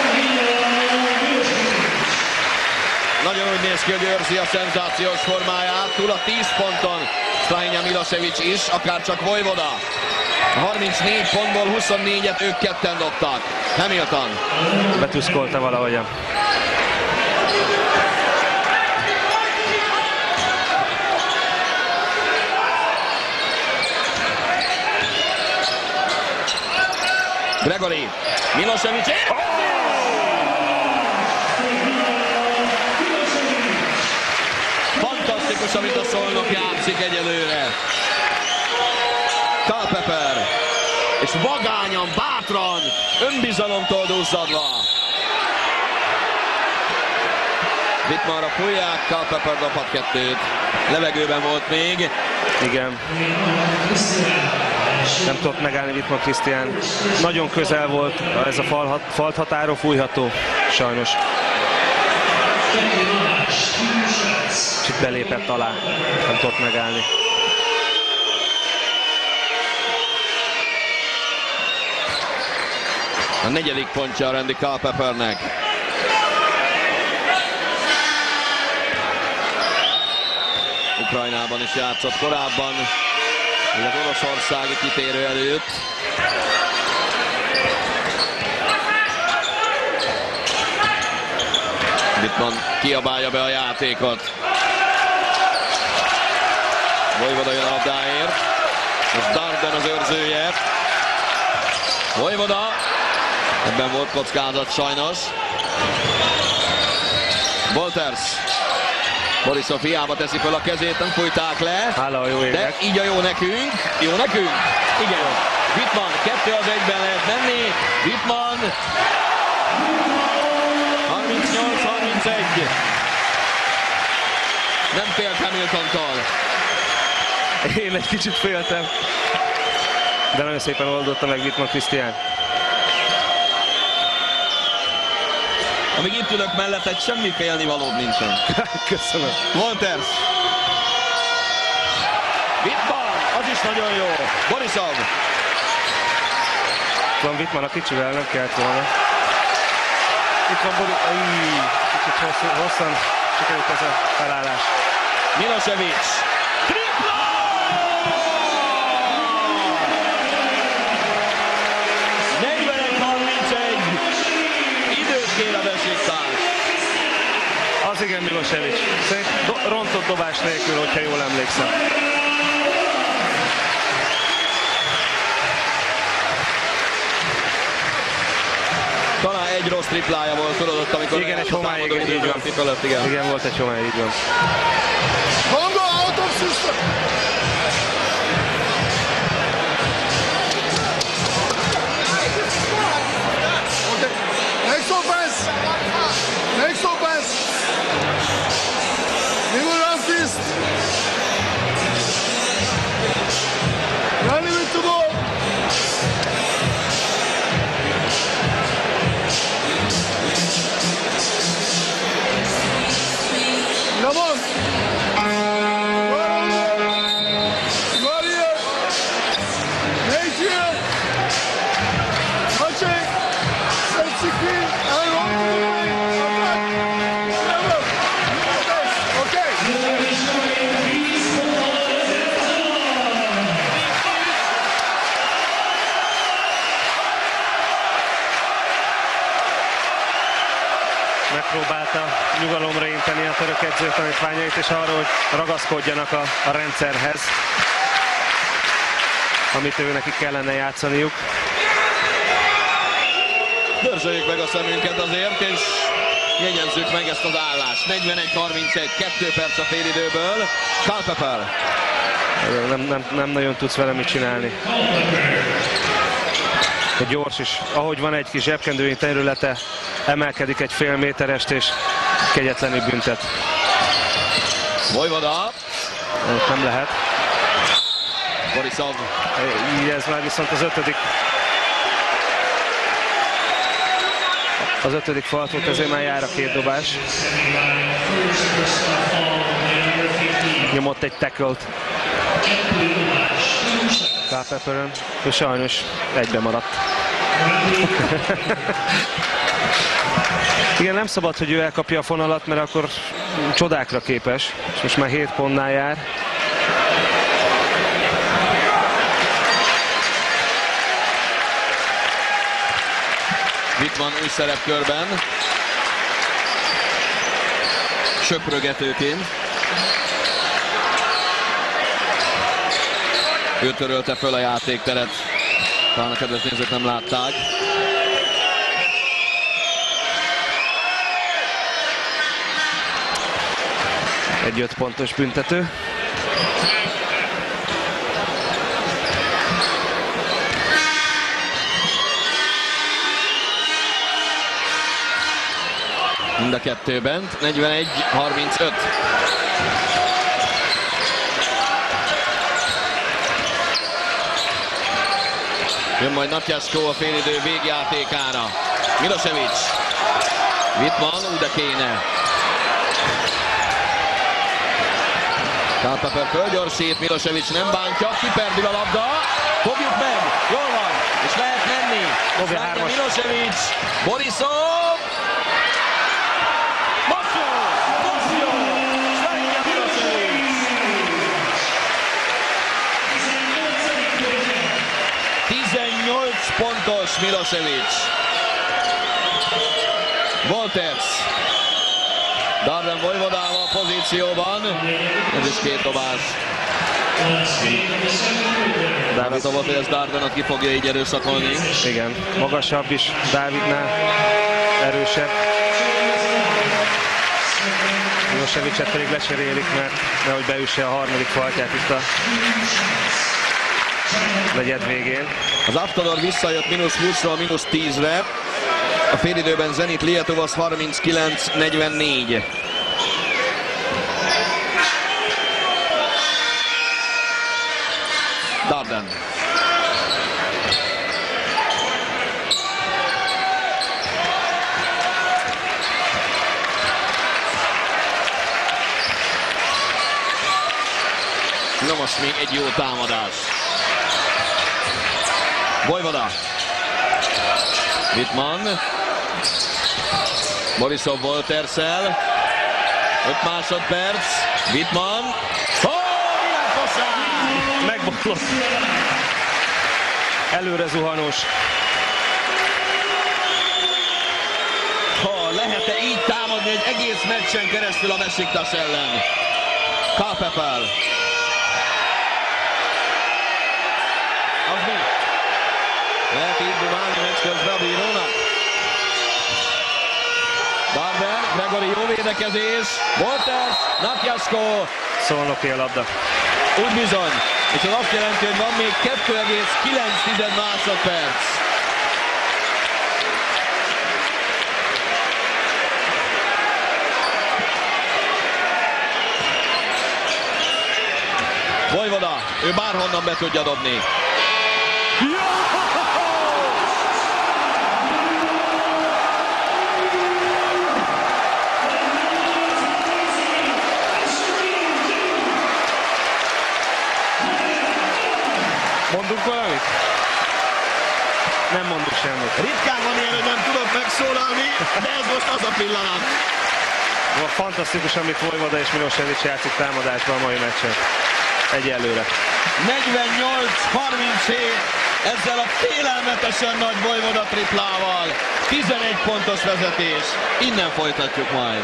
Nagyon úgy néz ki, hogy őrzi a szenzációs formáját. Túl a tíz ponton Slajnja Milosevic is, akár csak Vojvoda. harmincnégy pontból huszonnégyet ők ketten dobtak. Hamilton. Betuszkolta valahogyan. Gregori. Milosevic. Oh! Fantasztikus, amit a Szolnok játszik egyelőre. Culpepper. És vagányan, bátran, önbizalomtól duzzadva. Wittmannra fújják, Culpepper dobhat kettőt. Levegőben volt még. Igen. Nem tudott megállni Wittmann Krisztián. Nagyon közel volt ez a fal, falt határon fújható, sajnos. Kicsit belépett alá, nem tudott megállni. A negyedik pontja a Randy Culpeppernek. Ukrajnában is játszott korábban, az oroszországi kitérő előtt. Wittmann kiabálja be a játékot. Vojvoda jön a labdáért. Most Darden az őrzője. Vojvoda. Ebben volt kockázat sajnos. Wolters. Borisov hiába teszi fel a kezét, nem fújták le. Hála a jó égnek. De így a jó nekünk. Jó nekünk? Igen. Wittmann, kettő az egyben lehet menni. Wittmann. harmincnyolc harmincegy. Nem félt Hamiltontól. Én egy kicsit féltem. De nagyon szépen oldotta meg Wittmann Krisztián. Amíg itt ülök mellett, egy semmi félnivalód nincsen. Köszönöm. Wolters. Wittmann, az is nagyon jó. Borisov. Van Wittmann a kicsivel, nem kellett volna. Itt van Borisov. Kicsit hosszú, hosszan sikerült ez a felállás. Milosevic. Tripla! negyvenegy harmincegy. Időt kér a Besiktas. Az igen, Milosevic. Szerint do rontott dobás nélkül, hogyha jól emlékszem. Talán egy rossz triplája volt, tudod ott, amikor... Igen, egy homályig, így van. Fölött, igen. Igen, volt egy homály, így van. Congo out of system. Okay. Next offense. Next offense. We will run fist. Running with the ball. Come on. Maria. Nature. Touching. Sexy. And okay. Megpróbálta nyugalomra inteni a török edző tanítványait, és arra, hogy ragaszkodjanak a, a rendszerhez, amit ő nekik kellene játszaniuk. Dörzsöljük meg a szemünket azért, és jegyezzük meg ezt az állást. negyvenegy harmincegy, kettő perc a félidőből. Culpepper. Nem, nem, nem nagyon tudsz vele mit csinálni. Egy gyors is, ahogy van egy kis zsebkendői területe, emelkedik egy fél méterest, és kegyetlenül büntet. Vojvoda. Nem lehet. Borisov. Így ez már viszont az ötödik. Az ötödik falt volt, ezért már jár a két dobás. Nyomott egy tackle-t Culpepperön, és sajnos egybe maradt. Igen, nem szabad, hogy ő elkapja a fonalat, mert akkor csodákra képes, és most már hét pontnál jár. Wittmann új szerepkörben. Söprögetőként. Ő törölte föl a játékteret. Talán a kedves nézők nem látták. Egy öt pontos büntető. Mind a kettő bent, negyvenegy harmincöt. Jön majd Natyasko a félidő végjátékára. Milosevic. Wittmann, úgy de kéne. Culpepper fölgyorsít, Milosevic nem bántja, kiperdül a labda. Fogjuk meg, jól van, és lehet menni. Milosevic, Borisov. Most jó, most jó. Slágja Milosevic. tizennyolc pontos Milosevic. Wolters. Darden Vojvodával pozícióban. Ez is két dobás. Dávid volt, hogy ez Dardenot ki fogja így erőszakolni. Igen, magasabb is Dávidnál, erősebb. Milosevicet pedig lecserélik, mert nehogy beüsse a harmadik faltját itt a negyed végén. Az Avtodor visszajött mínusz húszról mínusz tízre. A félidőben Zenit Lietuvas harminckilenc negyvennégy. Darden. Na most még egy jó támadás. Vojvoda. Wittmann. Borisov Wolterszel. öt másodperc. Wittmann. Ó, milyen kosár! Megbotlott. Előre zuhanós. Ha lehet-e így támadni egy egész meccsen keresztül a Besiktas ellen? Kapepel. Az mi? Lehet így dumálni meccs közben a bírónak. Darden, Gregori jó védekezés. Wolters, Natyasko. Szolnoki a labda. Úgy bizony. És az azt jelenti, hogy van még kettő egész kilenc másodperc. Vojvoda, ő bárhonnan be tudja dobni. Mondunk valamit? Nem mondunk semmit. Ritkán van ilyen, hogy nem tudok megszólalni, de ez most az a pillanat. Fantasztikus, amit Vojvoda és Milosevic játszik támadásban a mai meccsen. Egyelőre. negyvennyolc harminchét, ezzel a félelmetesen nagy Vojvoda triplával. tizenegy pontos vezetés. Innen folytatjuk majd.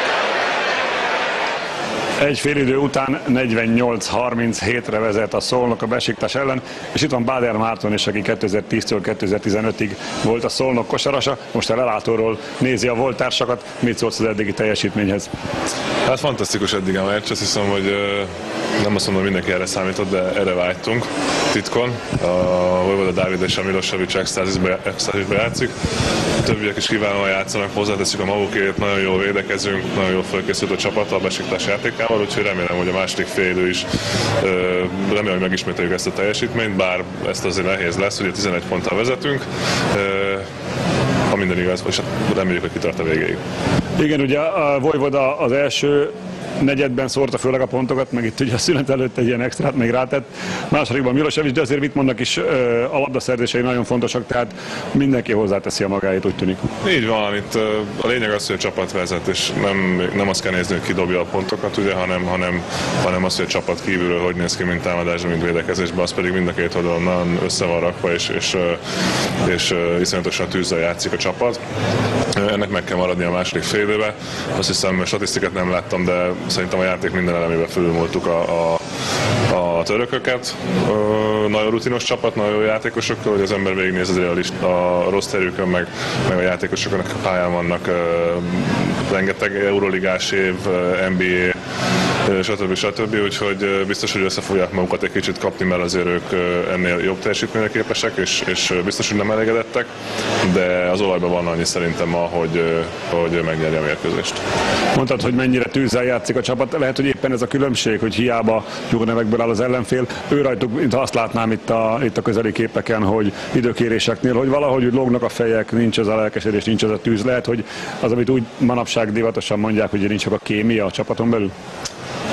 Egy félidő után negyvennyolc harminchétre vezet a Szolnok a Besiktas ellen, és itt van Báder Márton is, aki kétezer-tíztől kétezer-tizenötig volt a Szolnok kosarasa, most a lelátóról nézi a voltársakat. Mit szólsz az eddigi teljesítményhez? Hát fantasztikus eddig a meccs, azt hiszem, hogy nem azt mondom, mindenki erre számított, de erre vágytunk titkon. A Vojvoda Dávid és a Milosevic extázisbe, extázisbe játszik. A többiek is kiválóan játszanak, hozzáteszük a magukért, nagyon jól védekezünk, nagyon jól felkészült a csapat a Besiktas játékával, úgyhogy remélem, hogy a második félidő is remélem, hogy megismételjük ezt a teljesítményt, bár ezt azért nehéz lesz, ugye tizenegy ponttal vezetünk. Ha minden igaz, és reméljük, hogy kitart a végéig. Igen, ugye a Vojvoda az első negyedben szórta főleg a pontokat, meg itt ugye a szünet előtt egy ilyen extrát még rátett. Másodikban Milosevic, de azért Wittmannnak is a labdaszerzései nagyon fontosak, tehát mindenki hozzáteszi a magáét, úgy tűnik. Így van, itt a lényeg az, hogy a csapat vezet, és nem, nem azt kell nézni, hogy ki dobja a pontokat, ugye, hanem, hanem, hanem az, hogy a csapat kívülről hogy néz ki, mint támadásban, mint védekezésben, az pedig mind a két oldalon nagyon össze van rakva, és, és, és, és iszonyatosan tűzzel játszik a csapat. Ennek meg kell maradni a második félidőbe. Azt hiszem, statisztikát nem láttam, de szerintem a játék minden elemében fölülmúltuk a, a, a törököket. Nagyon rutinos csapat, nagyon jó játékosokkal, hogy az ember végignéz azért a, list, a rosterjükön, meg, meg a játékosoknak a pályán vannak rengeteg euroligás év, en bé á, stb. stb. Úgyhogy biztos, hogy össze fogják magukat egy kicsit kapni, mert azért ők ennél jobb teljesítményre képesek, és, és biztos, hogy nem elégedettek, de az olajban van annyi szerintem ma, hogy, hogy megnyerje a mérkőzést. Mondtad, hogy mennyire tűzzel játszik a csapat, lehet, hogy éppen ez a különbség, hogy hiába jó nevekből áll az ellenfél, ő rajtuk, mint azt látnám itt a, itt a közeli képeken, hogy időkéréseknél, hogy valahogy úgy lógnak a fejek, nincs ez a lelkesedés, nincs ez a tűz, lehet, hogy az, amit úgy manapság divatosan mondják, hogy nincs csak a kémia a csapaton belül?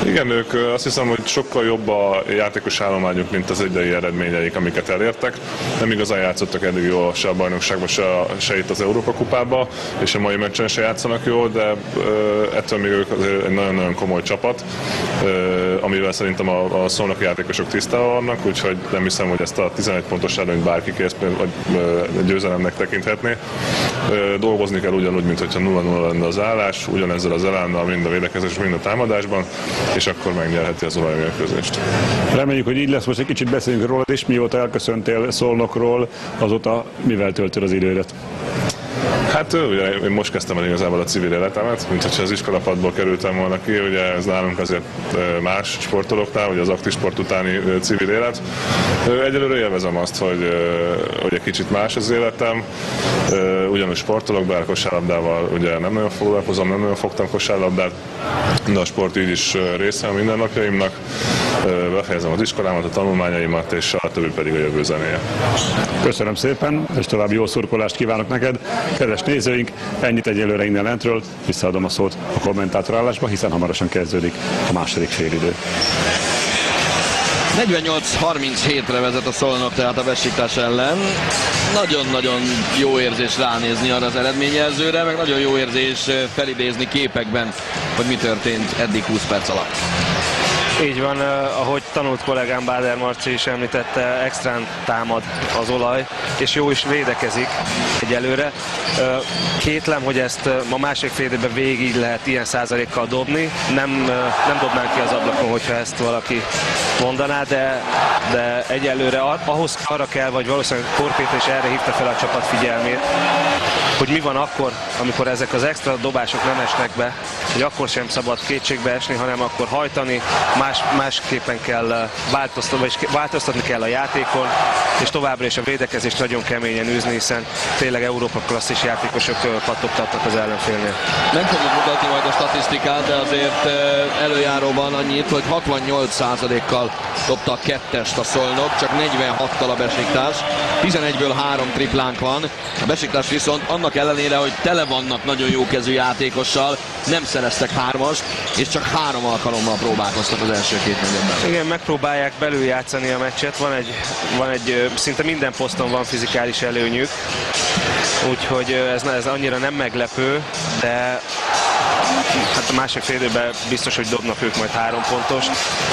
Igen, ők azt hiszem, hogy sokkal jobb a játékos állományuk, mint az idei eredményeik, amiket elértek. Nem igazán játszottak eddig jól se a bajnokságban, se, se itt az Európa kupában, és a mai meccsen se játszanak jól, de ettől még ők azért egy nagyon-nagyon komoly csapat, amivel szerintem a, a szolnoki játékosok tisztában vannak, úgyhogy nem hiszem, hogy ezt a tizenegy pontos előnyt bárki kész, vagy győzelemnek tekinthetné. Dolgozni kell ugyanúgy, mint hogyha nulla nulla lenne az állás, ugyanezzel az elánnal mind a védekezés, mind a támadásban, és akkor megnyerheti az olajmérkőzést. Reméljük, hogy így lesz. Most egy kicsit beszéljünk rólad is. Mióta elköszöntél Szolnokról, azóta mivel töltöd az idődet? Hát ugye én most kezdtem el igazából a civil életemet, mint hogyha az iskolapadból kerültem volna ki, ugye ez nálunk azért más sportolóknál, ugye az aktív sport utáni civil élet. Egyelőre élvezem azt, hogy, hogy egy kicsit más az életem, ugyanúgy sportolok, bár kosárlabdával ugye nem nagyon foglalkozom, nem nagyon fogtam kosárlabdát, de a sport így is része a mindennapjaimnak. Befejezem az iskolámat, a tanulmányaimat, és a többi pedig a jövő zenéje. Köszönöm szépen, és további jó szurkolást kívánok neked. Kedves nézőink, ennyit egyelőre innen lentről, visszaadom a szót a kommentátorállásba, hiszen hamarosan kezdődik a második félidő. negyvennyolc harminchétre vezet a Szolnok tehát a Besiktas ellen. Nagyon-nagyon jó érzés ránézni arra az eredményjelzőre, meg nagyon jó érzés felidézni képekben, hogy mi történt eddig húsz perc alatt. Így van, ahogy tanult kollégám Báder Marci is említette, extrán támad az olaj, és jó is védekezik egyelőre. Kétlem, hogy ezt ma másik fél időben végig lehet ilyen százalékkal dobni. Nem, nem dobnánk ki az ablakon, hogyha ezt valaki mondaná, de, de egyelőre ahhoz arra kell, vagy valószínűleg Kór Péter is erre hívta fel a csapat figyelmét, hogy mi van akkor, amikor ezek az extra dobások nem esnek be, hogy akkor sem szabad kétségbe esni, hanem akkor hajtani, más, másképpen kell változtatni, vagy változtatni kell a játékon, és továbbra is a védekezést nagyon keményen űzni, hiszen tényleg Európa klasszis játékosok pattogtatnak az ellenfélnél. Nem fogjuk mutatni majd a statisztikát, de azért előjáróban annyit, hogy hatvannyolc százalékkal dobta a kettest a Szolnok, csak negyvenhattal a Besiktas, tizenegyből három triplánk van. A Besiktas viszont annak ellenére, hogy tele vannak nagyon jó kezű játékossal, nem szereztek hármast, és csak három alkalommal próbálkoztak az első két negyedben. Igen, megpróbálják belüljátszani a meccset, van egy, van egy, szinte minden poszton van fizikális előnyük, úgyhogy ez, ez annyira nem meglepő, de hát a másik fél időben biztos, hogy dobnak ők majd három pontost.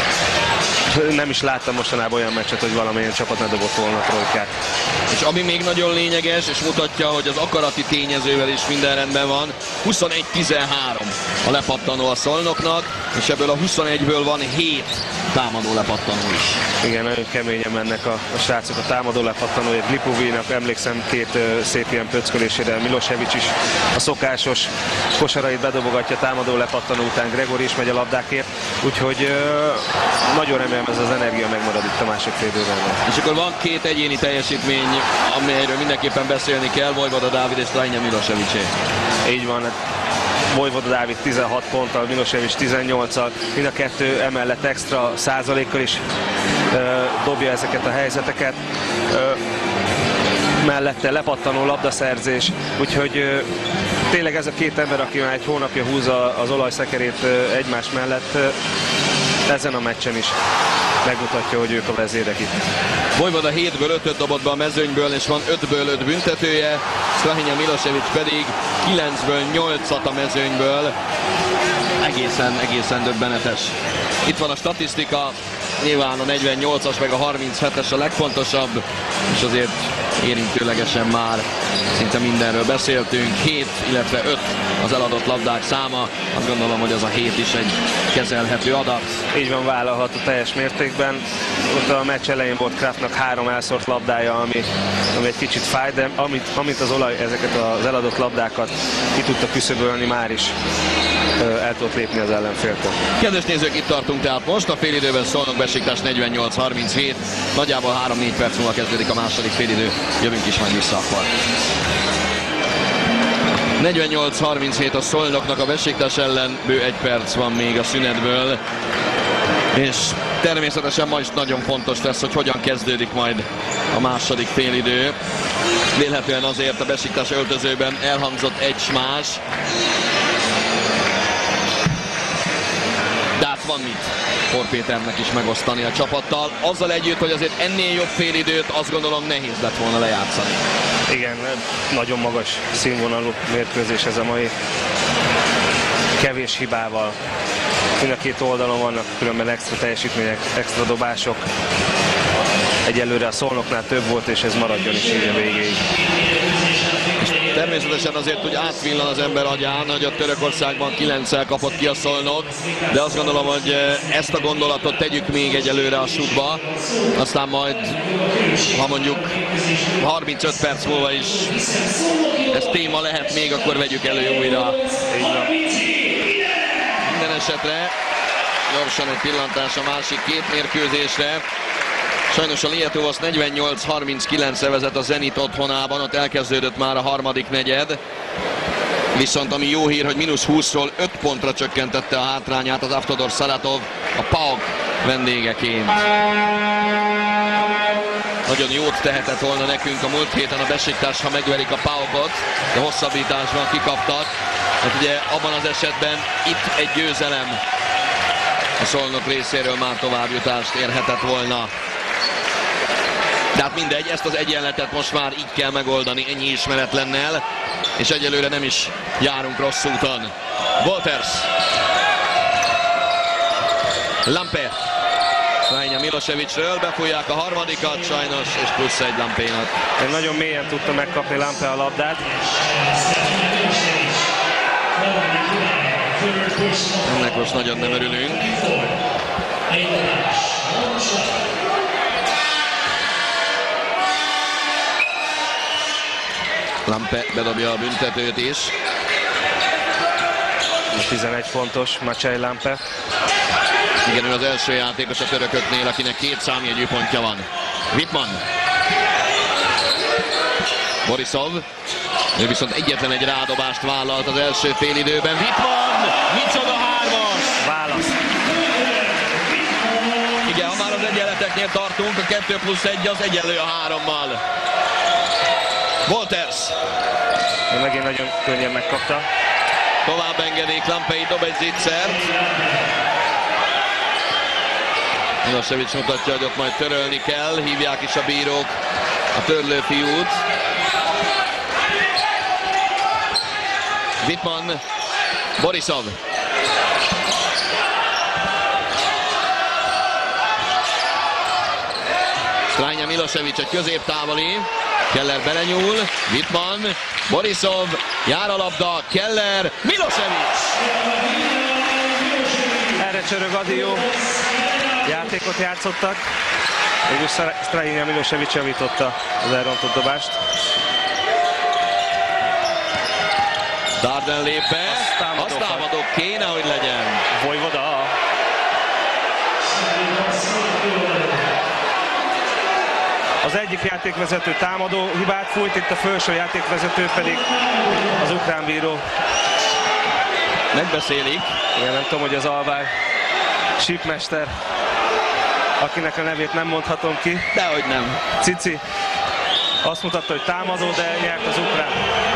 Nem is láttam mostanában olyan meccset, hogy valamilyen csapat ne dobott volna trojkát. És ami még nagyon lényeges, és mutatja, hogy az akarati tényezővel is minden rendben van, huszonegy tizenhárom a lepattanó a Szolnoknak, és ebből a huszonegyből van hét támadó lepattanó is. Igen, nagyon keményen mennek a, a srácok a támadó lepattanóért. Lipovinak emlékszem két uh, szép ilyen pöckölésére, Milosevic is a szokásos kosarait bedobogatja támadó lepattanó után, Gregor is megy a labdákért, úgyhogy uh, nagyon remélem ez az energia megmarad itt a másik fél időben. És akkor van két egyéni teljesítmény, amelyről mindenképpen beszélni kell, Vojvoda Dávid és Strahija Milosevicé. Így van. Vojvoda Dávid tizenhat ponttal, Milosevic tizennyolccal, mind a kettő emellett extra százalékkal is ö, dobja ezeket a helyzeteket. Ö, mellette lepattanó labdaszerzés, úgyhogy ö, tényleg ez a két ember, aki már egy hónapja húzza az olajszekerét ö, egymás mellett, ö, ezen a meccsen is megmutatja, hogy ők a vezérek itt. Vojvoda hétből ötöt dobott be a mezőnyből, és van ötből öt büntetője, Strahija Milosevic pedig kilencből nyolcat a mezőnyből. Egészen, egészen döbbenetes. Itt van a statisztika, nyilván a negyvennyolcas meg a harminchetes a legfontosabb, és azért érintőlegesen már szinte mindenről beszéltünk. hét, illetve öt az eladott labdák száma. Azt gondolom, hogy az a hét is egy kezelhető adat. Így van, vállalható teljes mértékben. Ott a meccs elején volt Kraftnak három elszórt labdája, ami, ami egy kicsit fáj, de amit, amit az olaj ezeket az eladott labdákat ki tudta küszöbölni, már is el tudott lépni az ellenféltől. Kedves nézők, itt tartunk tehát most. A félidőben Szolnok Besiktas negyvennyolc harminchét. Nagyjából három-négy perc múlva kezdődik a második félidő. Jövünk is majd vissza akkor. negyvennyolc harminchét a Szolnoknak a Besiktas ellen, bő egy perc van még a szünetből. És természetesen ma is nagyon fontos lesz, hogy hogyan kezdődik majd a második félidő. Vélhetően azért a Besiktas öltözőben elhangzott egy smás. van mit For Péternek is megosztani a csapattal. Azzal együtt, hogy azért ennél jobb félidőt azt gondolom nehéz lett volna lejátszani. Igen, nagyon magas színvonalú mérkőzés ez a mai, kevés hibával. Mind a két oldalon vannak különben extra teljesítmények, extra dobások. Egyelőre a Szolnoknál több volt, és ez maradjon is így a végéig. Természetesen azért úgy átvillan az ember agyán, hogy a Törökországban kilenccel kapott ki a Szolnok, de azt gondolom, hogy ezt a gondolatot tegyük még egyelőre a sútba, aztán majd, ha mondjuk harmincöt perc múlva is ez téma lehet még, akkor vegyük elő újra. Minden esetre gyorsan egy pillantás a másik két mérkőzésre. Sajnos a Lietuvos negyvennyolc harminckilencre vezet a Zenit otthonában, ott elkezdődött már a harmadik negyed. Viszont ami jó hír, hogy mínusz húszról öt pontra csökkentette a hátrányát az Avtodor Szaratov a PAOK vendégeként. Nagyon jót tehetett volna nekünk a múlt héten a Besiktas, ha megverik a PAOKot, de hosszabbításban kikaptak. Hát ugye abban az esetben itt egy győzelem a Szolnok részéről már továbbjutást érhetett volna. De hát mindegy, ezt az egyenletet most már így kell megoldani, ennyi ismeretlennel, és egyelőre nem is járunk rossz úton. Wolters. Lampe. Krajina Milosevicről, befújják a harmadikat sajnos, és plusz egy Lampénak. Nagyon mélyen tudta megkapni Lampe a labdát. Ennek most nagyon nem örülünk. Lampe bedobja a büntetőt is. tizenegy pontos Maciej Lampe. Igen, ő az első játékos a törököknél, akinek két számjegyű pontja van. Wittmann. Borisov. Ő viszont egyetlen egy rádobást vállalt az első félidőben. Wittmann! Micsoda hármas! Válasz. Igen, ha már az egyenleteknél tartunk, a kettő plusz egy az egyenlő a hárommal. Wolters. Megint nagyon könnyen megkapta. Tovább engedik, Lampei dob egy zicsert. Milosevic mutatja, hogy ott majd törölni kell, hívják is a bírók a törlőfiút. Wittmann, Borisov. Krajina Milosevic egy középtávoli. Keller belenyúl, Wittmann, Borisov, jár a labda, Keller, Milosevic! Erre csörög Adi, jó játékot játszottak. Végül Krajina Milosevic javította az elrontott dobást. Darden lép be, azt támadó kéne, hogy legyen. Vojvoda. Az egyik játékvezető támadó hibát fújt, itt a felső játékvezető pedig az ukrán bíró. Megbeszélik. Igen, nem tudom, hogy az alvár sípmester, akinek a nevét nem mondhatom ki. Dehogy nem. Cici azt mutatta, hogy támadó, de nyert az ukrán.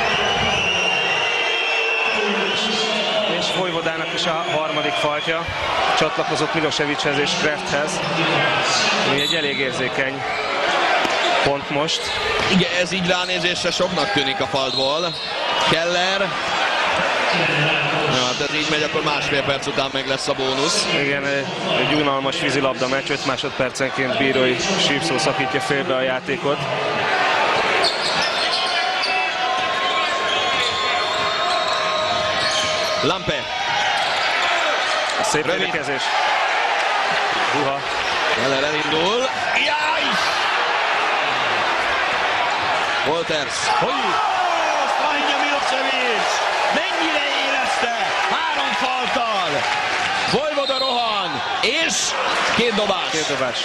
És Vojvodának is a harmadik faltja. Csatlakozott Milosevichez és Krefthez, ami egy elég érzékeny pont most. Igen, ez így ránézésre soknak tűnik a faltból. Keller. Ja, hát ez így megy, akkor másfél perc után meg lesz a bónusz. Igen, egy unalmas vízilabda meccs, öt másodpercenként bírói sípszó szakítja félbe a játékot. Lampe. Szép védekezés. Huha. Keller elindul. Jaj! Wolters. Hogy? Krajina Milosevic! Mennyire érezte? Három falttal. Vojvoda rohan. És két dobás. Két dobás.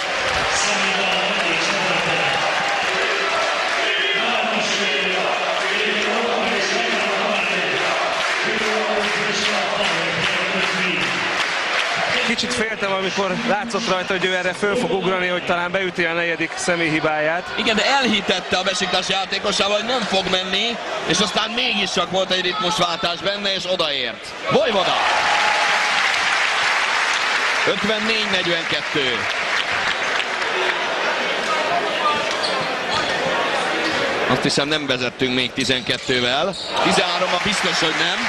Kicsit féltem, amikor látszott rajta, hogy ő erre föl fog ugrani, hogy talán beüti a negyedik személyhibáját. Igen, de elhitette a Besiktas játékosával, hogy nem fog menni, és aztán mégis csak volt egy ritmusváltás benne, és odaért. Vojvoda! ötvennégy negyvenkettő. Azt hiszem nem vezettünk még tizenkettővel. tizenhárommal biztos, hogy nem.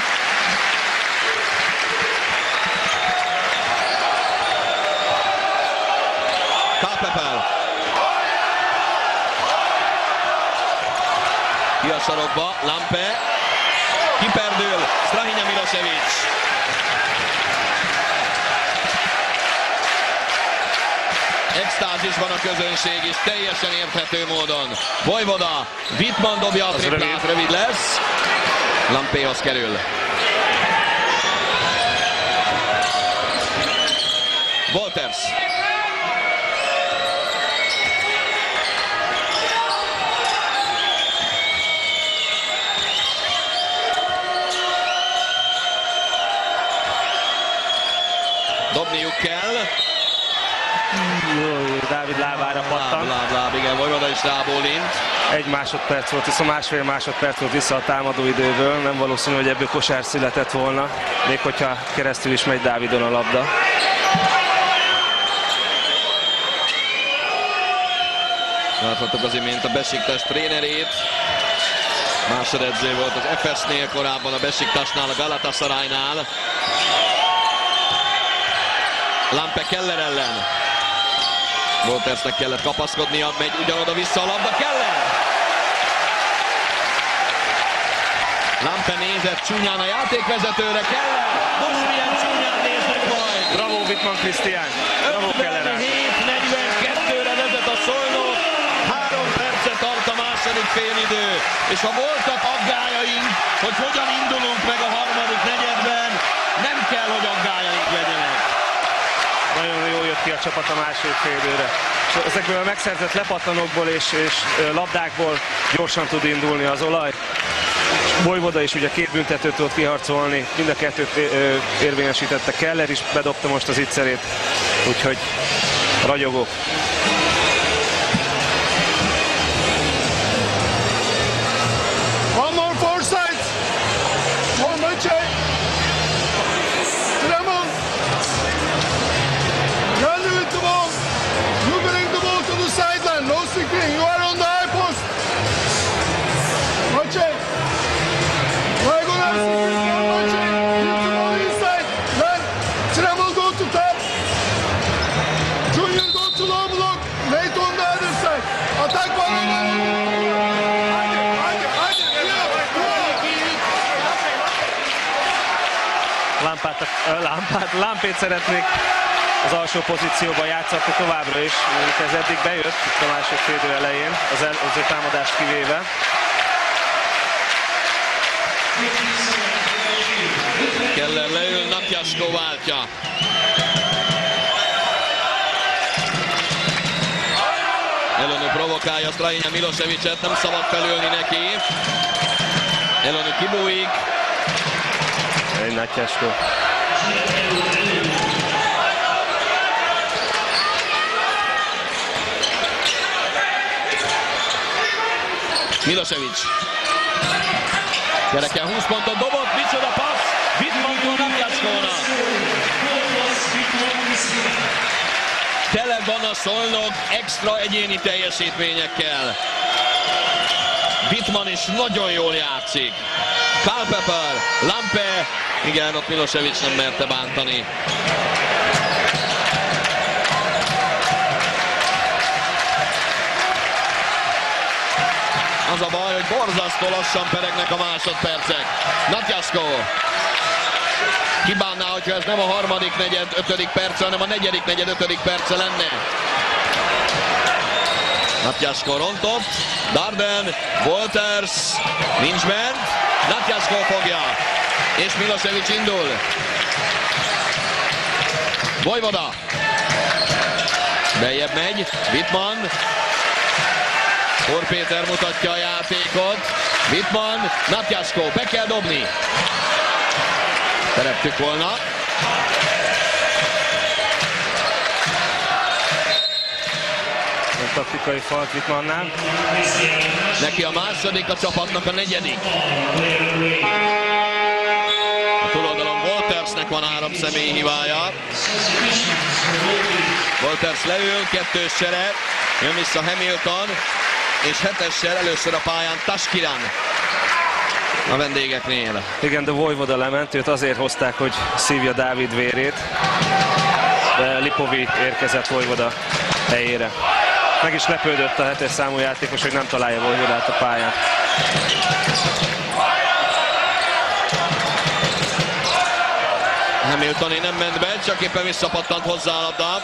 Culpepper. Ki a sarokba, Lampe. Kiperdül, Strahinja Milosevic. Extázisban a közönség is, teljesen érthető módon. Vojvoda, Wittmann dobja a triplát, rövid lesz. Lampéhoz kerül. Walters. Dobniuk kell. Dávid lábára pattan. Láb, láb, láb, igen, Vojvoda is rábólint. Egy másodperc volt, viszont másfél másodperc volt vissza a támadó időből. Nem valószínű, hogy ebből kosár született volna, még hogyha keresztül is megy Dávidon a labda. Láthattuk az imént a Besiktas trénerét. Másodedző volt az ef es-nél, korábban a Besiktasnál, a Galatasaraynál. Lampe Keller ellen. Waltersnek kellett kapaszkodnia, megy ugyanoda-vissza a labda, Keller! Lampe nézett csúnyán a játékvezetőre, Keller! Most milyen csúnyán néznek majd! Bravo Wittmann Krisztián! Bravo Keller! ötvenhét negyvenkettőre vezet a Szolnok, három perce tart a második félidő, és ha voltak aggájaink, hogy hogyan indulunk meg a harmadik negyedben, nem kell, hogy aggájaink legyenek. Nagyon jól jött ki a csapat a második félidőre. Ezekből a megszerzett lepattanókból és, és labdákból gyorsan tud indulni az olaj. Vojvoda is ugye két büntetőt tudott kiharcolni, mind a kettőt érvényesítette. Keller is bedobta most az ittszerét, úgyhogy ragyogó. One more four sides. One more check. Tremon. Run with the ball. You bring the ball to the sideline. No screen. You are on the high post. One check. Diagonal screen. One check. Hit the ball inside. Then Tremon go to top. Junior go to low block. Late on the other side. Attack one. Lámpát, lámpát, lámpét szeretnék az alsó pozícióban játszatni továbbra is, mondjuk ez eddig bejött itt a második félidő elején, az előző támadást kivéve. Keller leül, Natyasko váltja. Elönő provokálja Strahinja Milosevicet, nem szabad felülni neki. Elönő kibújik. Egy Natyasko. Milosevic. Kereken húsz pontot dobott, micsoda passz! Wittmann Natyaskónak. Tele van a Szolnok extra egyéni teljesítményekkel. Wittmann is nagyon jól játszik. Culpepper, Lampe, igen, ott Milosevic nem merte bántani. Az a baj, hogy borzasztó lassan peregnek a másodpercek. Natyasko kibánná, hogyha ez nem a harmadik negyed, ötödik perce, hanem a negyedik negyed, ötödik perce lenne. Natyasko rontott, Darden, Walters, nincs bent, Natyasko fogja, és Milosevic indul. Vojvoda. Bejjebb megy, Wittmann. Por Péter mutatja a játékot. Wittmann, Natyasko, be kell dobni. Tereptük volna. A taktikai falt Wittmannnál. Neki a második, a csapatnak a negyedik. A túloldalon Waltersnek van három személyi hibája. Walters leül, kettős csere, jön vissza Hamilton, és hetessel először a pályán Tashkiran a vendégeknél. Igen, de Vojvoda lement, őt azért hozták, hogy szívja Dávid vérét, de Lipovi érkezett Vojvoda helyére. Meg is lepődött a hetes számú játékos, hogy nem találja Vojvodát a pályán. Hamiltoné nem ment be, csak éppen visszapattant hozzá a labda.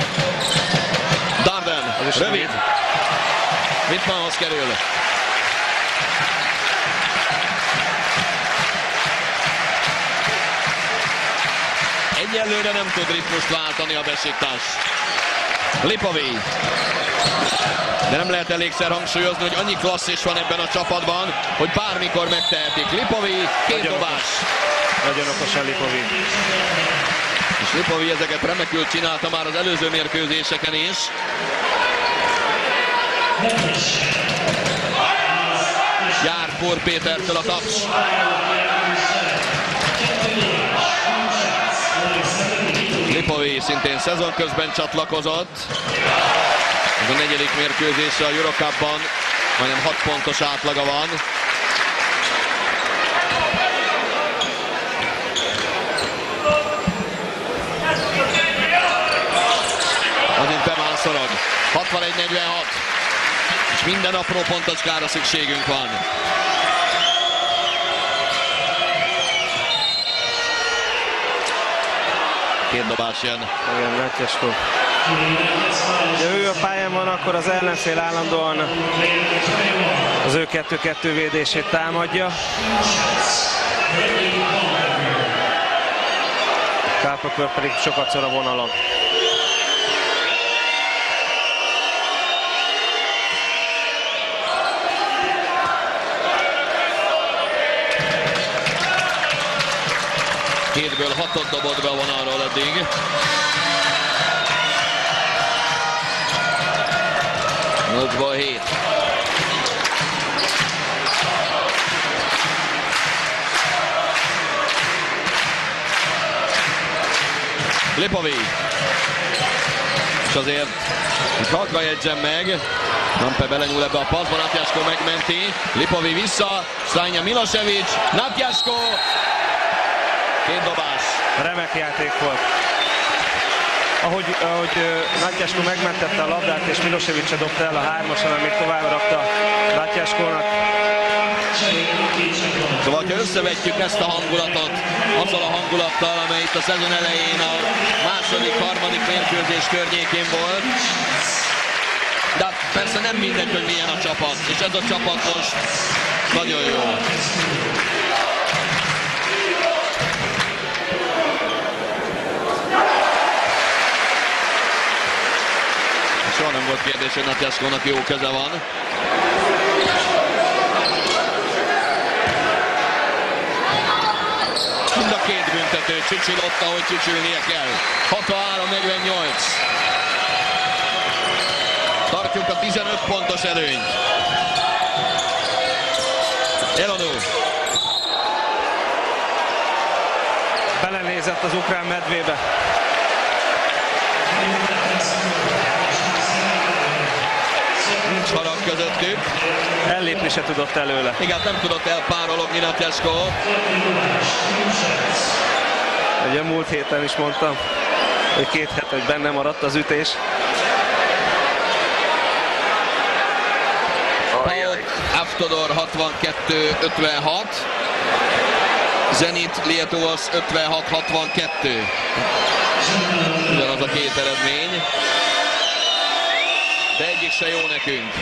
Darden, rövid. Wittmannhoz kerül. Egyelőre nem tud ritmust váltani a Besiktas. Lipovi. De nem lehet elégszer hangsúlyozni, hogy annyi klasszis van ebben a csapatban, hogy bármikor megtehetik. Lipovi, két Nagyon dobás. Okos. Nagyon okosan Lipovi. És Lipovi ezeket remekül csinálta már az előző mérkőzéseken is. Jár Pór Pétertől a taps. Lipovi szintén szezon közben csatlakozott. Ez a negyedik mérkőzése a Eurocupban, majdnem hat pontos átlaga van. Adin Pemán szorog. hatvanegy negyvenhat. És minden apró pontocskára szükségünk van. Két dobás jön. Igen, Natyasko. Ha ő a pályán van, akkor az ellenfél állandóan az ő kettő-kettő védését támadja. Kálpakör pedig sokat szor a vonalon. Hétből hatot dobott be a vonalról eddig. nyolcból hét. Lipovi. És azért, hogy halkan jegyzem meg, Nampe belenyúl ebbe a passzba, Natyasko megmenti. Lipovi vissza, Szlánya Milosevic, Natyasko. Két dobás. Remek játék volt. Ahogy, ahogy Natyasko megmentette a labdát, és Milosevic se dobta el a hármason, amíg tovább rakta Natyaskónak. Szóval, ha összevetjük ezt a hangulatot azzal a hangulattal, amely itt a szezon elején a második, harmadik mérkőzés környékén volt, de persze nem mindegy, hogy milyen a csapat, és ez a csapat most nagyon jó. Soha nem volt kérdés, hogy Natyaskónak jó keze van. Mind a két büntető csücsül ott, ahogy csücsülnie kell. hatvanhárom negyvennyolc. Tartjuk a tizenöt pontos előnyt. Elonó. Belenézett az ukrán medvébe. Nincs harag közöttük. Ellépni se tudott előle. Igen, nem tudott elpárologni Natyasko. Ugye múlt héten is mondtam, hogy két hete, hogy benne maradt az ütés. Avtodor hatvankettő ötvenhat. Zenit Lietuvos ötvenhat hatvankettő. Ugyanaz a két eredmény. De egyik se jó nekünk.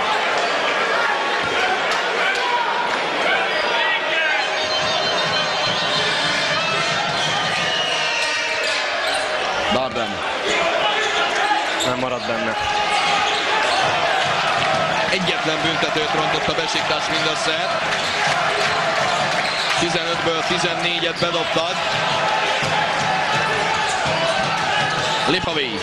Darden. Nem maradt benne. Egyetlen büntetőt rontott a Besiktas mindössze. tizenötből tizennégyet bedobtad. Lipovi.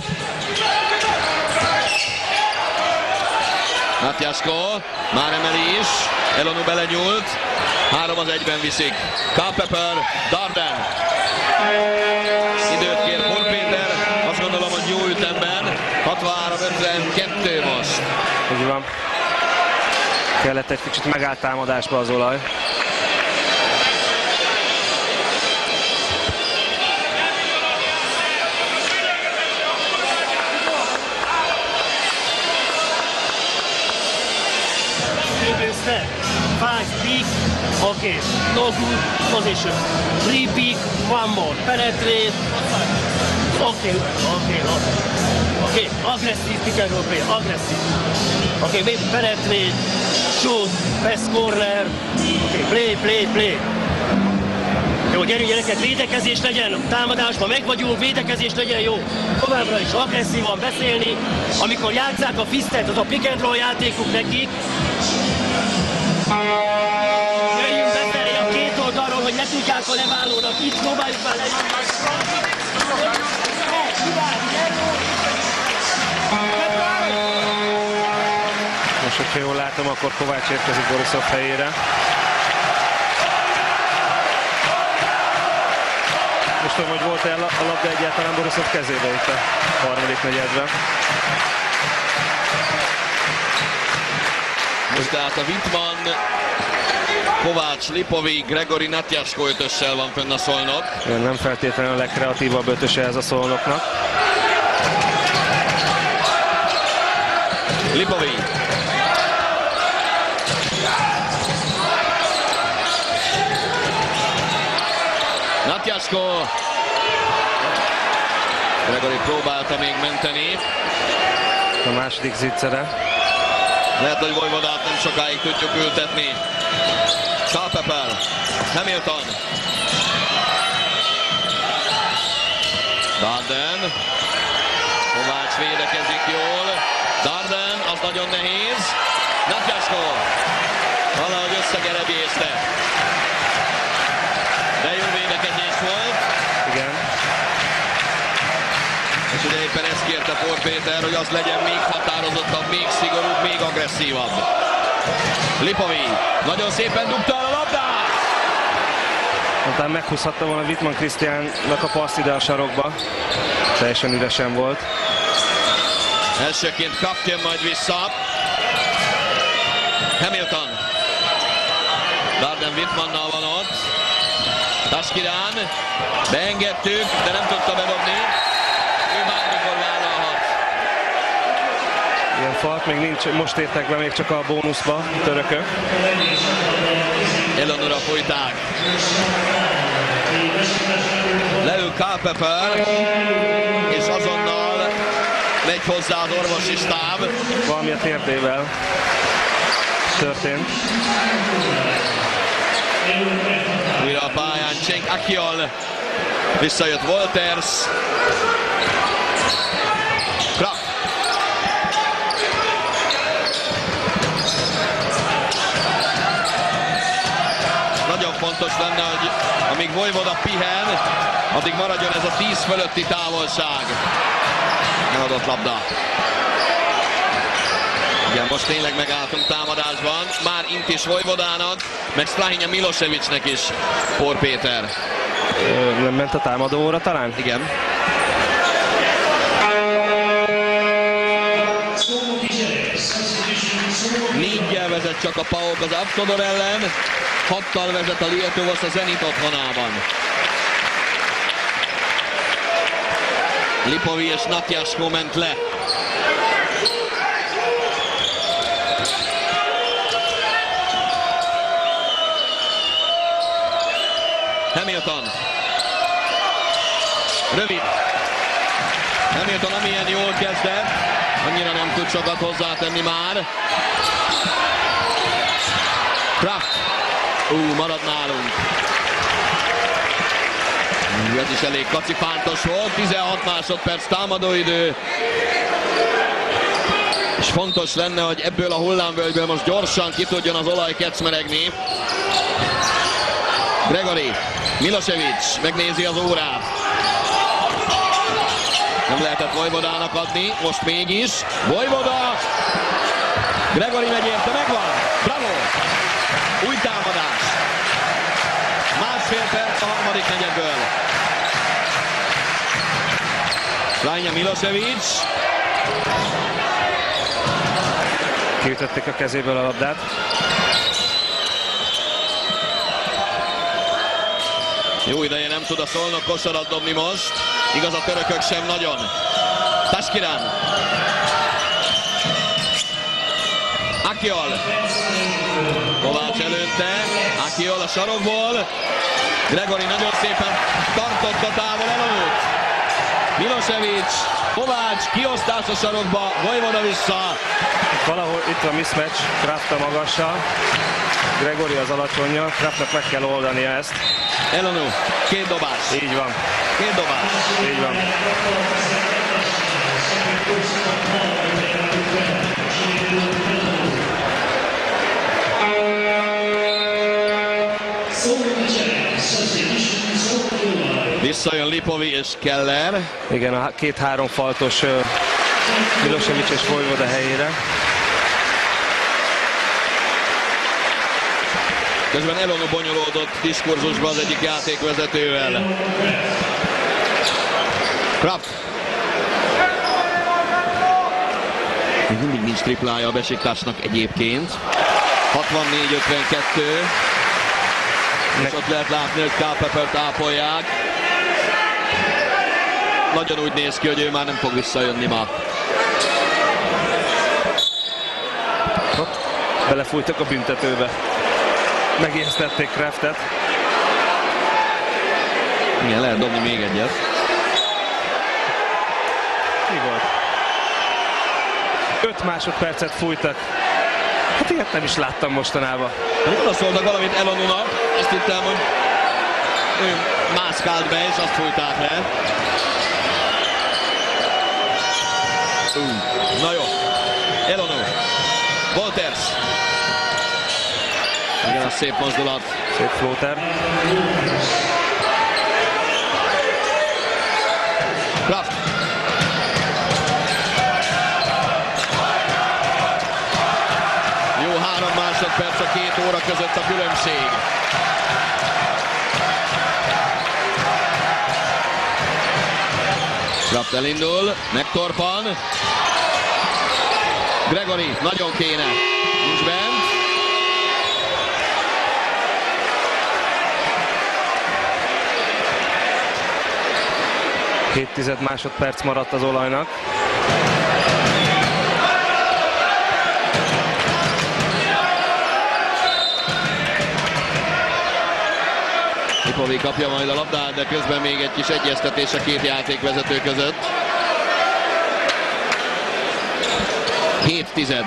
Natyasko már emeli is. Elonú belenyúlt. Három az egyben viszik. Culpepper, Darden. Időt kér Por Péter, azt gondolom, hogy jó ütemben. hatvanhárom ötvenkettő most. Úgy van. Kellett egy kicsit megállt támadásba az olaj. Step, five, peak, okay, no good position. Three peak, one more, penetrate, okay, okay, okay, okay, aggressive pick and roll play, aggressive. Okay, maybe penetrate, shoot, pass corner, okay, play, play, play. Jó, gyerünk gyerekek, védekezés legyen, támadásban meg vagyunk, védekezés legyen, jó. Továbbra is agresszívan beszélni, amikor játsszák a fisztet, az a pick and roll játékuk nekik. Jöjjünk befelé a két oldalról, hogy ne tudják a leválónak, itt próbáljuk már lejönni. Most, hogyha jól látom, akkor Kovács érkezik Borisov helyére. Most tudom, hogy volt-e a labda egyáltalán Borisov kezébe itt a harmadik negyedben. Most tehát a Wittmann, Kovács, Lipovi, Gregori, Natyasko ötössel van fönn a Szolnok. Nem feltétlenül a legkreatívabb ötöse ez a Szolnoknak. Lipovi. Natyasko. Gregori próbálta még menteni. A második zicsere. Lehet, hogy Vojvodát nem sokáig tudjuk ültetni. Culpepper, Hamilton. Darden. Kovács védekezik jól. Darden, az nagyon nehéz. Natyasko. Valahogy összegerebészte. De jó védekezés volt. Igen. És ugye éppen ezt kérte Por Péter, hogy az legyen még határozottabb, még szigorúbb, még agresszívabb. Lipovi nagyon szépen dugta el a labdát! Aztán meghúzhatta volna Wittmann Krisztiánnak a passz ide a sarokba. Teljesen üresen volt. Elsőként kapja majd vissza. Hamilton. Darden Wittmannnal van ott. Taskirán. Beengedtük, de nem tudta bedobni. Ő bármikor vállalhat. Ilyen falt még nincs, most értek be még csak a bónuszba, törökök. Eleonora fújták. Leül Culpepper, és azonnal megy hozzá az orvosi stáb. Valami a térdével történt. Újra a pályán Cenk Akyol. Visszajött Wolters. Kraft. Nagyon fontos lenne, hogy amíg Vojvoda pihen, addig maradjon ez a tíz fölötti távolság. Megadott labda. Igen, most tényleg megálltunk támadásban. Már int is Vojvodának, meg Strahinja Milosevicnek is Por Péter. Nem ment a támadóra talán? Igen. Négyel vezet csak a PAOK az Avtodor ellen, hattal vezet a Lietuvos a Zenit otthonában. Lipovi és Natyasko ment le. Hamilton. Rövid. Hamilton amilyen jól kezdett, annyira nem tud sokat hozzátenni már. Kraft. Ú, marad nálunk. Ez is elég kacifántos volt. tizenhat másodperc támadóidő. És fontos lenne, hogy ebből a hullámvölgyből most gyorsan ki tudjon az olaj kecmeregni. Gregori. Milosevic megnézi az órát. Nem lehetett Vojvodának adni, most mégis. Vojvoda! Gregori megy érte, megvan! Bravo! Új támadás. Másfél perc a harmadik negyedből. Strajnya Milosevic. Kiütötték a kezéből a labdát. Jó ideje nem tud a Szolnok kosarat dobni most. Igaz, a törökök sem nagyon. Taskiran. Akiol. Kovács előtte. Akiol a sarokból. Gregori nagyon szépen tartotta távol Elonút. Milosevic. Kovács kiosztás a sarokba. Vojvoda vissza. Valahol itt a mismatch. Kraft a magassal. Gregori az alacsonnyal. Kraftnak meg kell oldania ezt. Elonú. Két dobás. Így van. Két dobás. Így van. Visszajön Lipovi és Keller. Igen, a két-három faltos uh, Milosevic és Vojvoda helyére. Közben Elonú bonyolódott diskurzusba az egyik játékvezetővel. Kraft. Még mindig nincs triplája a Besiktasnak egyébként. hatvannégy ötvenkettő. És ott lehet látni, hogy Culpepper tápolják. Nagyon úgy néz ki, hogy ő már nem fog visszajönni ma. Ott belefújtak a büntetőbe. Megijesztették Kraftet. Igen, lehet dobni még egyet. Mi volt? öt másodpercet fújtak. Hát ilyet nem is láttam mostanában. Oda szóltak valamit Elonúnak, azt hittem, hogy ő mászkált be, és azt fújták le. Uh, na jó, Elonú. Wolters. Igen, a szép mozdulat. Szép floater. Kraft. Jó három másodperc a két óra között a különbség. Kraft elindul, megtorpan. Gregori, nagyon kéne. Nincs bent. Két tized másodperc maradt az olajnak. Lipovi kapja majd a labdát, de közben még egy kis egyeztetés a két játékvezető között. hét tized.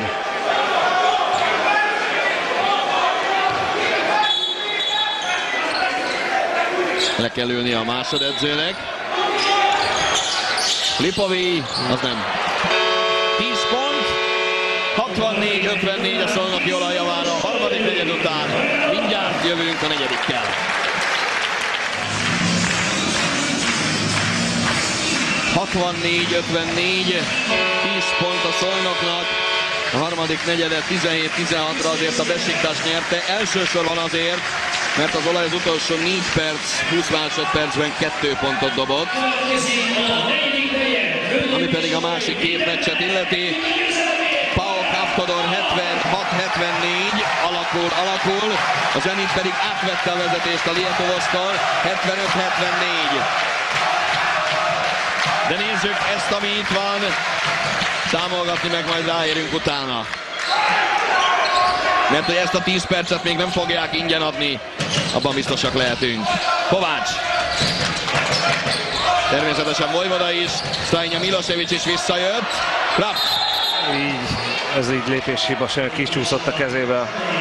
Le kell ülni a másodedzőnek. Lipovi, az nem. tíz pont, hatvannégy ötvennégy a Szolnoki olajjavára a harmadik negyed után. Mindjárt jövünk a negyedikkel. hatvannégy ötvennégy, tíz pont a Szolnoknak. A harmadik negyedet tizenhét tizenhatra azért a Besiktas nyerte. Elsősorban azért, mert az olaj az utolsó négy perc, húsz másodpercben kettő pontot dobott. Ami pedig a másik két meccset illeti. Pau Kaptodon hetvenhat hetvennégy alakul, alakul. A Zenit pedig átvette a vezetést a Lietovostól hetvenöt hetvennégy. De nézzük ezt, ami itt van. Számolgatni meg majd ráérünk utána. Mert hogy ezt a tíz percet még nem fogják ingyen adni. Abban biztosak lehetünk. Kovács. Természetesen Vojvoda is. Strajnya Milosevic is visszajött. Kraft. Így, ez így lépéshiba, sem kicsúszott a kezébe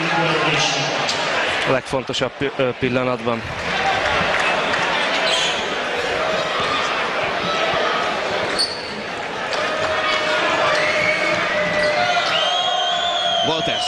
a legfontosabb pillanatban. Wolters.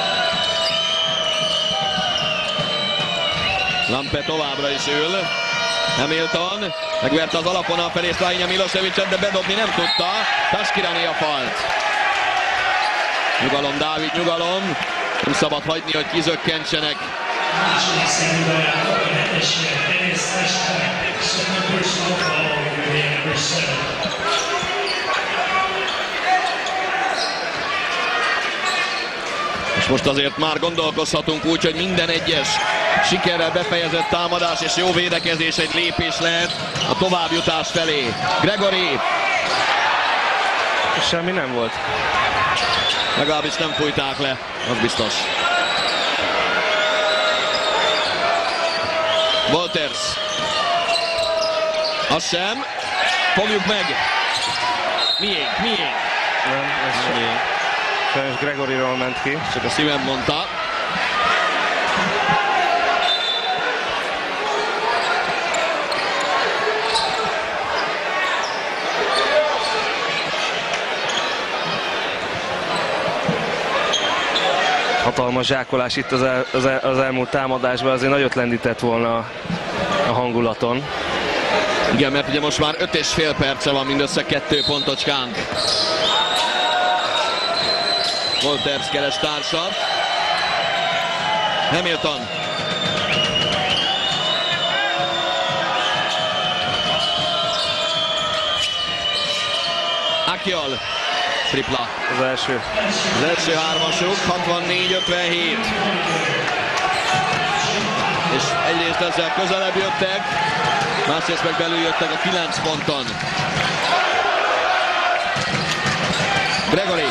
Lampe továbbra is ül. Hamilton megverte az alapvonal felé Strajnya Milosevicet, de bedobni nem tudta. Taskirani a falt. Nyugalom, Dávid, nyugalom. Nem szabad hagyni, hogy kizökkentsenek És most azért már gondolkozhatunk úgy, hogy minden egyes sikerrel befejezett támadás és jó védekezés egy lépés lehet a továbbjutás felé. Gregory. Semmi nem volt. Legalábbis nem fújták le, az biztos. Walters. Az sem. Fogjuk meg. Miénk, miénk. Nem, ez sem miénk. Sajnos Gregoryról ment ki. Csak a szívem mondta. Hatalmas zsákolás itt az, el, az, el, az elmúlt támadásban, azért nagyot lendített volna a, a hangulaton. Igen, mert ugye most már öt és fél perce van mindössze kettő pontocskánk. Walters keres társat. Hamilton. Akyol. Tripla. Az első. Az első hármasuk, hatvannégy ötvenhét. És egyrészt ezzel közelebb jöttek, másrészt meg belül jöttek a kilenc ponton. Gregory.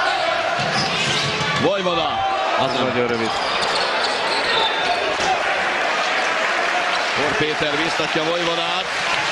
Vojvoda. Az nagyon rövid. Thor Péter biztatja Vojvodát.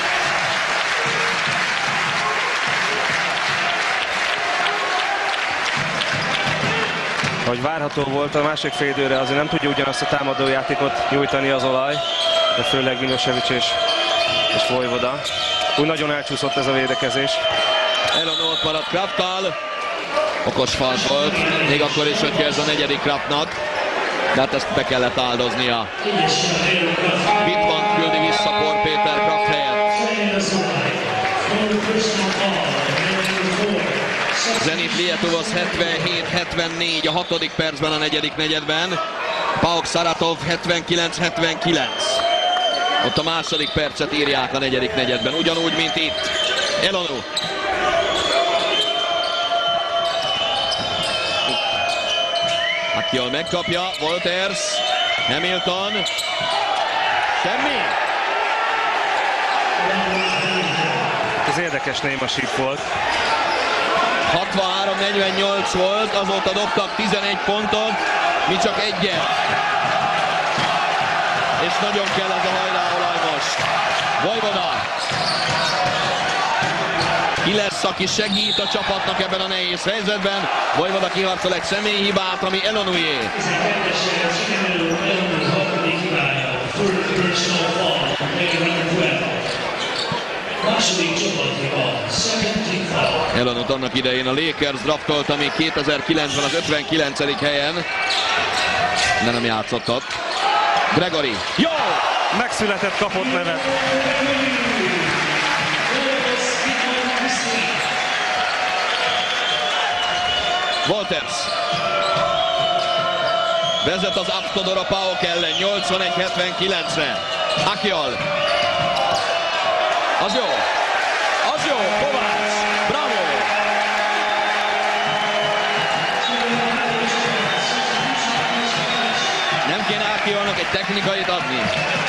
Ahogy várható volt, a másik fél időre azért nem tudja ugyanazt a támadójátékot nyújtani az olaj, de főleg Milosevic és, és Vojvoda. Úgy nagyon elcsúszott ez a védekezés. Elon ott maradt Krafttal. Okos falt volt, még akkor is, hogyha ez a negyedik Kraftnak. De hát ezt be kellett áldoznia. Wittmann küldi vissza Thor Péter Kraft helyett. Zenit Lietuvos hetvenhét hetvennégy a hatodik percben a negyedik negyedben. PAOK Saratov hetvenkilenc hetvenkilenc. Ott a második percet írják a negyedik negyedben, ugyanúgy, mint itt. Elonu. Akyol megkapja, Walters, Hamilton. Semmi. Ez érdekes néma síp volt. hatvanhárom negyvennyolc volt, azóta dobtak tizenegy pontot, mi csak egyet. És nagyon kell ez a hajráolaj most. Vojvoda. Ki lesz, aki segít a csapatnak ebben a nehéz helyzetben? Vojvoda kiharcol egy személyhibát, ami Elonujé. Elonut annak idején a Lakers draftolta még kétezer-kilencben az ötvenkilencedik helyen. De nem játszott ott. Gregory. Jó! Megszületett, kapott nevet. Walters. Vezet az Avtodor a PAOK ellen nyolcvanegy hetvenkilencre. Akyol. Az jó. Az jó. Kovács. Bravo. Nem kéne Akyolnak egy technikait adni.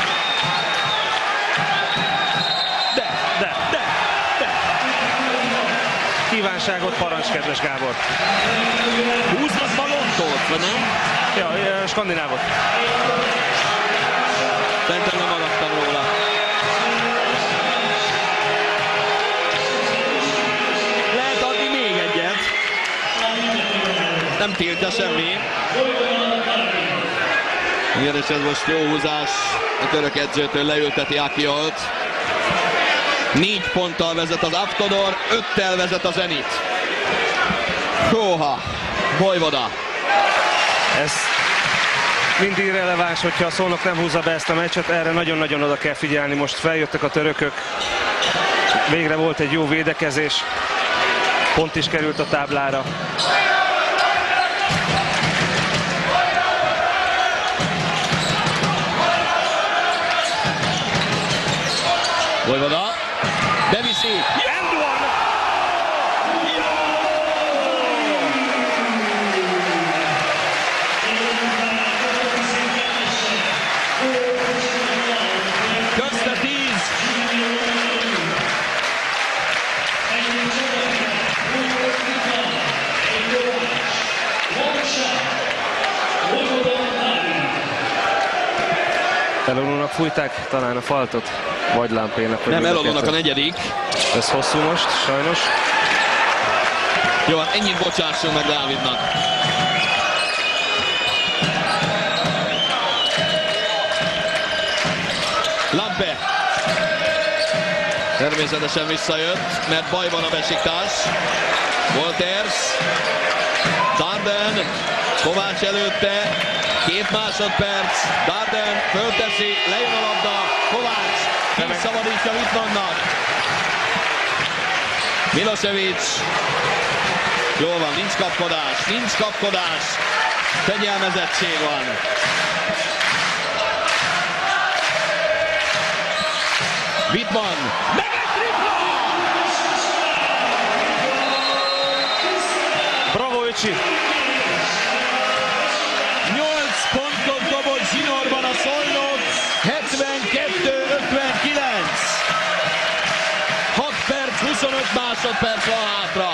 De, de, de, de. Kívánságot parancs, kedves Gábor. Húznak balontot, vagy nem? Ja, skandinávot. Szerintem nem maradtam róla. Lehet adni még egyet. Nem tiltja semmi. Igen, és ez most jó húzás a török edzőtől, leülteti Akyolt. Négy ponttal vezet az Avtodor, öttel vezet a Zenit. Hóha, Vojvoda. Ez mindig releváns, hogyha a Szolnok nem húzza be ezt a meccset, erre nagyon-nagyon oda kell figyelni. Most feljöttek a törökök, végre volt egy jó védekezés, pont is került a táblára. Elolónak fújták talán a faltot, vagy Lámpének. Nem, Elolónak a negyedik. Ez hosszú most, sajnos. Jó, hát ennyit bocsássunk meg Dávidnak. Lampe. Természetesen visszajött, mert baj van a Besiktas. Wolters. Darden. Kovács előtte. Két másodperc. Darden fölteszi, lejön a labda. Kovács kiszabadítja Wittmannnak. Milosevic. Jól van, nincs kapkodás, nincs kapkodás. Fegyelmezettség van. Wittmann. Meg egy tripla! Bravo, Öcsi! nyolc pontot dobott zsinórban a Szolnok, hetvenkettő ötvenkilenc. hat perc, huszonöt másodperc van hátra.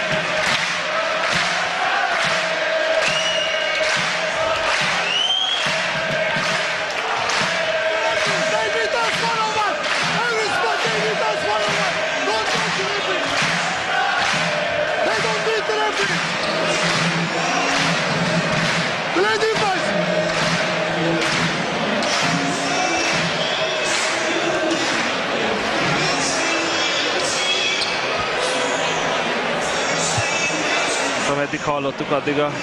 Ameddig hallottuk, addig a,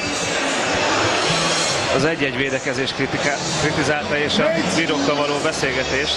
az egy-egy védekezés kritika, kritizálta és a bírókkal való beszélgetést.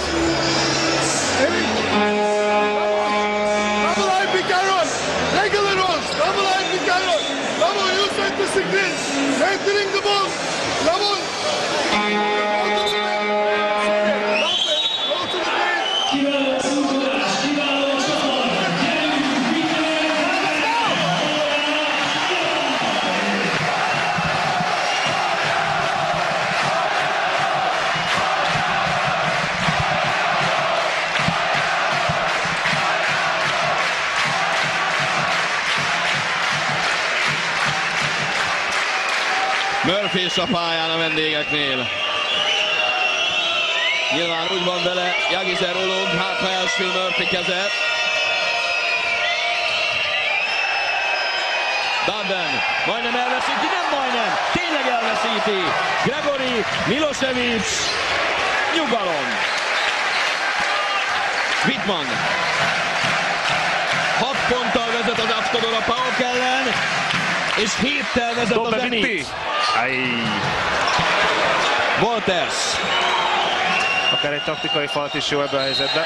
Murphy és a pályán a vendégeknél. Nyilván úgy van vele Jagizer Ulung, hát ha elsül Murphy kezet. Darden majdnem elveszíti, nem majdnem, tényleg elveszíti. Gregori, Milosevic, nyugalom. Wittmann. Hat ponttal vezet az Avtodor a PAOK ellen, és héttel vezet a Zenit. Wolters. Akár egy taktikai falt is jó ebben a helyzetben.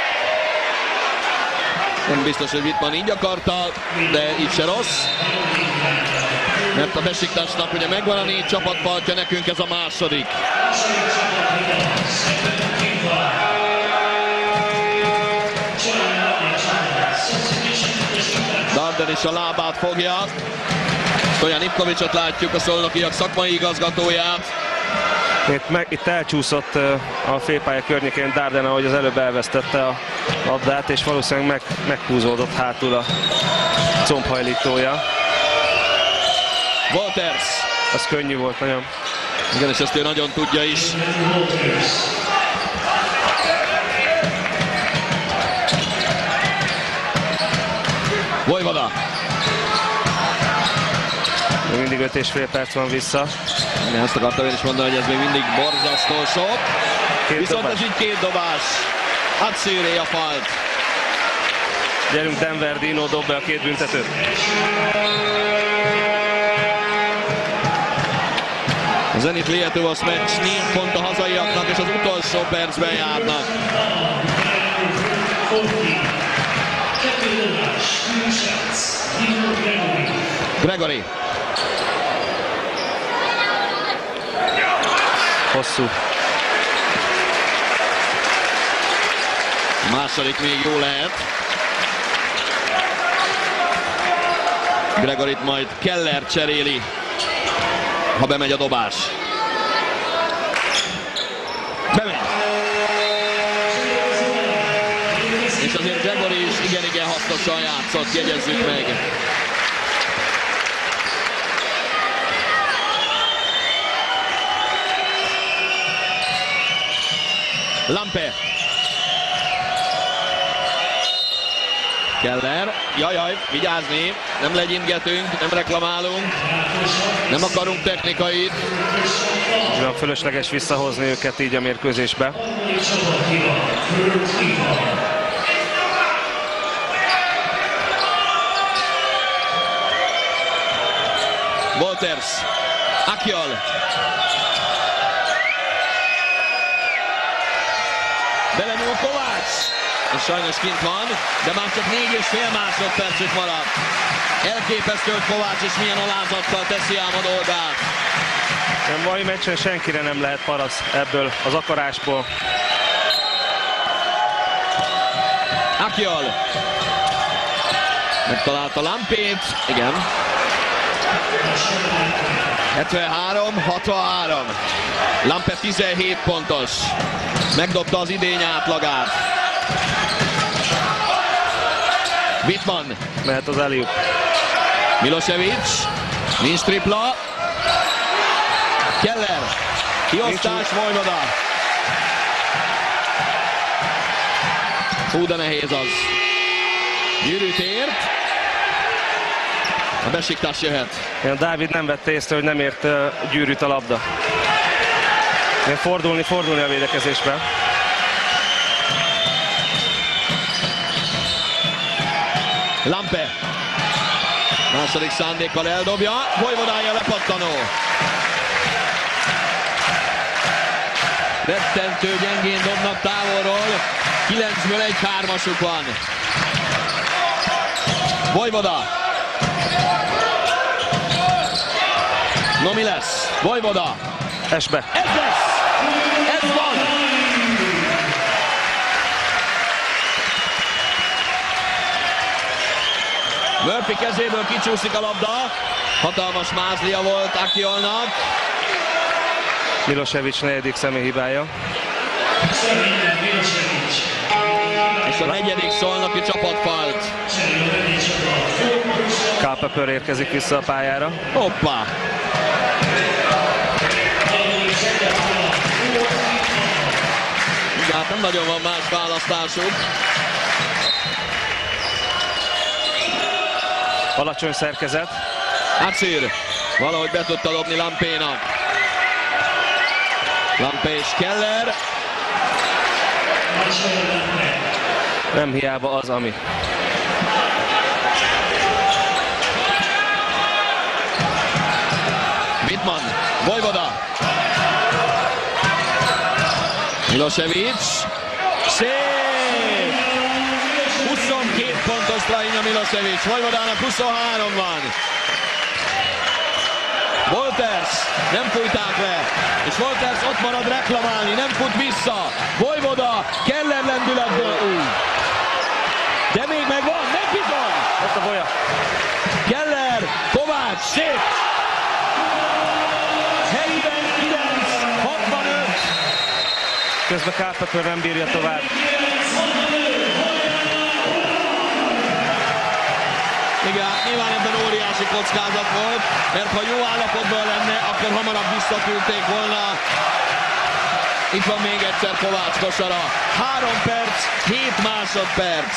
Nem biztos, hogy Wittmann így akarta, de így se rossz. Mert a Besiktasnak ugye megvan a négy csapatfaltja, nekünk ez a második. Darden is a lábát fogja. Stojan Ivkovicsot látjuk, a szolnokiak szakmai igazgatóját. Itt, meg, itt elcsúszott a félpálya környékén Darden, ahogy az előbb elvesztette a labdát, és valószínűleg meg, meghúzódott hátul a combhajlítója. Wolters. Az könnyű volt nagyon. Igen, és ezt ő nagyon tudja is. Vojvoda. Még mindig öt és fél perc van vissza. Ja, ezt akartam én is mondani, hogy ez még mindig borzasztó sok. Két Viszont dobás. ez így két dobás. Atszűré a falt. Gyerünk, Denver, Dino dob be a két büntetőt. A Zenit Lietuvos meccs négy pont a hazaiaknak, és az utolsó percben járnak. Gregori. Hosszú. A második még jó lehet. Gregorit majd Keller cseréli, ha bemegy a dobás. Bemegy. És azért Gregori is igen-igen hasznosan játszott, jegyezzük meg. Lampe. Keller. Jajaj, vigyázni. Nem legyingetünk, nem reklamálunk. Nem akarunk technikait. Nem fölösleges visszahozni őket így a mérkőzésbe. Walters. Akyol. Belenyúl Kovács. És sajnos kint van, de már csak négy és fél másodpercük maradt. Elképesztő, hogy Kovács is milyen alázattal teszi ám a dolgát. A mai meccsen senkire nem lehet parasz ebből az akarásból. Akyol. Megtalálta Lampét. Igen. hetvenhárom hatvanhárom. Lampe tizenhét pontos. Megdobta az idény átlagát. Wittmann. Mehet az alley-oop. Milosevic. Nincs tripla. Keller. Kiosztás Vojvoda. Hú, de nehéz az. Gyűrűt ért. A Besiktas jöhet. A Dávid nem vette észre, hogy nem ért uh, gyűrűt a labda. Fordulni, fordulni a védekezésbe. Lampe. Második szándékkal eldobja. Vojvodája lepattanó. Rettentő gyengén dobnak távolról. kilencből egy hármasuk van. Vojvoda. No, mi lesz? Vojvoda. Esbe. Ez lesz! Ez van! Murphy kezéből kicsúszik a labda. Hatalmas mázlia volt Akyolnak. Milosevic negyedik személyhibája. És a negyedik szolnoki csapatfalt. Culpepper érkezik vissza a pályára. Hoppá! Hát nem nagyon van más választásuk. Alacsony szerkezet. Acir valahogy be tudta dobni Lampénak. Lampe és Keller. Nem hiába az, ami. Wittmann, Vojvoda. Milosevic. Szép! huszonkét pontos Strahina Milosevic. Vojvodának huszonhárom van. Walters nem fújták le, és Walters ott marad reklamálni, nem fut vissza. Vojvoda, Keller lendületből úgy. De még megvan, meg bizony! Ott a bolya. Keller, Kovács, szép! negyvenkilenc hatvanöt. Közben Culpepper nem bírja tovább. Igen, nyilván ebben óriási kockázat volt, mert ha jó állapotban lenne, akkor hamarabb visszaküldték volna. Itt van még egyszer Kovács kosara. három perc, hét másodperc.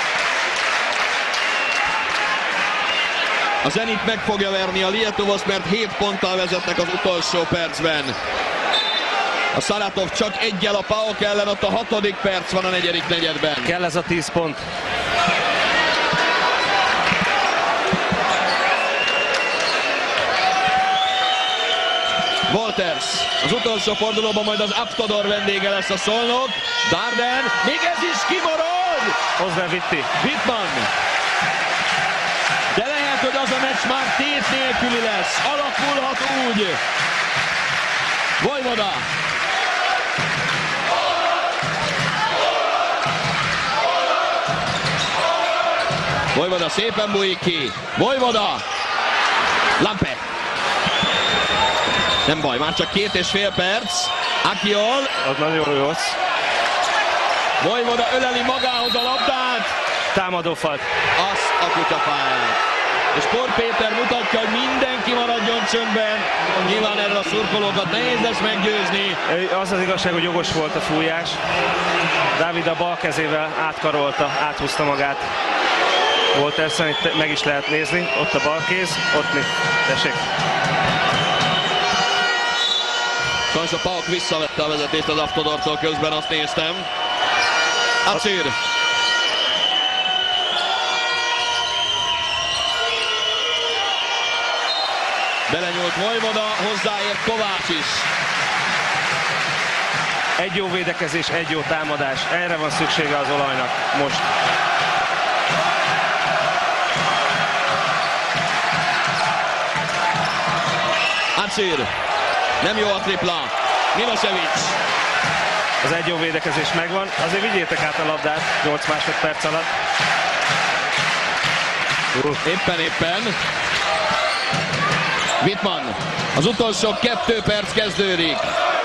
A Zenit meg fogja verni a Lietuvost, mert hét ponttal vezetnek az utolsó percben. A Saratov csak egyel a PAOK ellen, ott a hatodik perc van a negyedik negyedben. Kell ez a tíz pont. Walters, az utolsó fordulóban majd az Aptodor vendége lesz a Szolnok. Darden, még ez is kimarad! Hozzá Vitti. Wittmann. De lehet, hogy az a meccs már tét nélküli lesz. Alakulhat úgy. Vojvoda. Vojvoda szépen bújik ki. Vojvoda. Lampe. Nem baj, már csak két és fél perc. Akyol. Az nagyon jó. Vojvoda öleli magához a labdát. Támadófalt. Azt a kutyafáját. És Por Péter mutatja, hogy mindenki maradjon csöndben. Nyilván erről a szurkolókat nehéz lesz meggyőzni. Az az igazság, hogy jogos volt a fújás. Dávid a bal kezével átkarolta, áthúzta magát. Waltersen, itt meg is lehet nézni, ott a bal kéz, ott mi, tessék. Sajnos a PAOK visszavette a vezetést az Avtodortól, közben azt néztem. Acir. Belenyúlt Vojvoda, hozzáért Kovács is. Egy jó védekezés, egy jó támadás. Erre van szüksége az olajnak most. Acir. Nem jó a tripla. Milosevic. Az egy jó védekezés megvan. Azért vigyétek át a labdát nyolc másodperc alatt. Uh. Éppen, éppen. Wittmann. Az utolsó kettő perc kezdődik.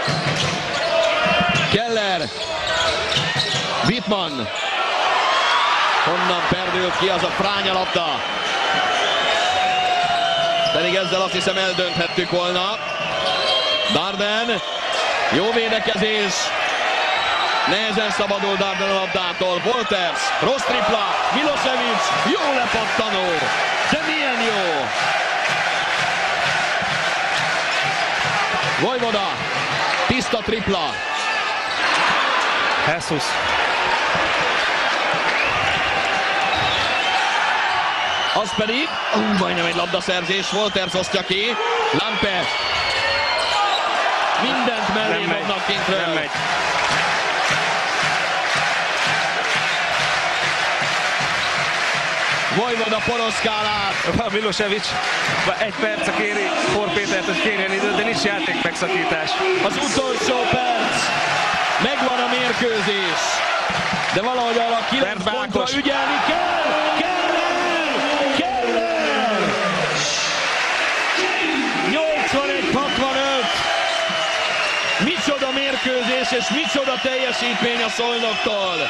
Keller. Wittmann. Honnan perdült ki az a fránya labda? Pedig ezzel azt hiszem eldönthettük volna. Darden. Jó védekezés. Nehezen szabadul Darden a labdától. Walters. Rossz tripla. Milosevic. Jó lepattanó. De milyen jó. Vojvoda. Tiszta tripla. Jesus. Az pedig, uh, majdnem egy labdaszerzés, Walters osztja ki, Lampe. Mindent mellé dobnak kintről. Nem megy. Vojvoda poroszkál át. Milosevic egy perc kéri For Pétert, hogy kérjen időt, de nincs játék megszakítás. Az utolsó perc. Megvan a mérkőzés. De valahogy a kilenc pontra ügyelni kell. Keller! Keller! nyolcvanegy hatvanöt. Micsoda mérkőzés és micsoda teljesítmény a Szolnoktól.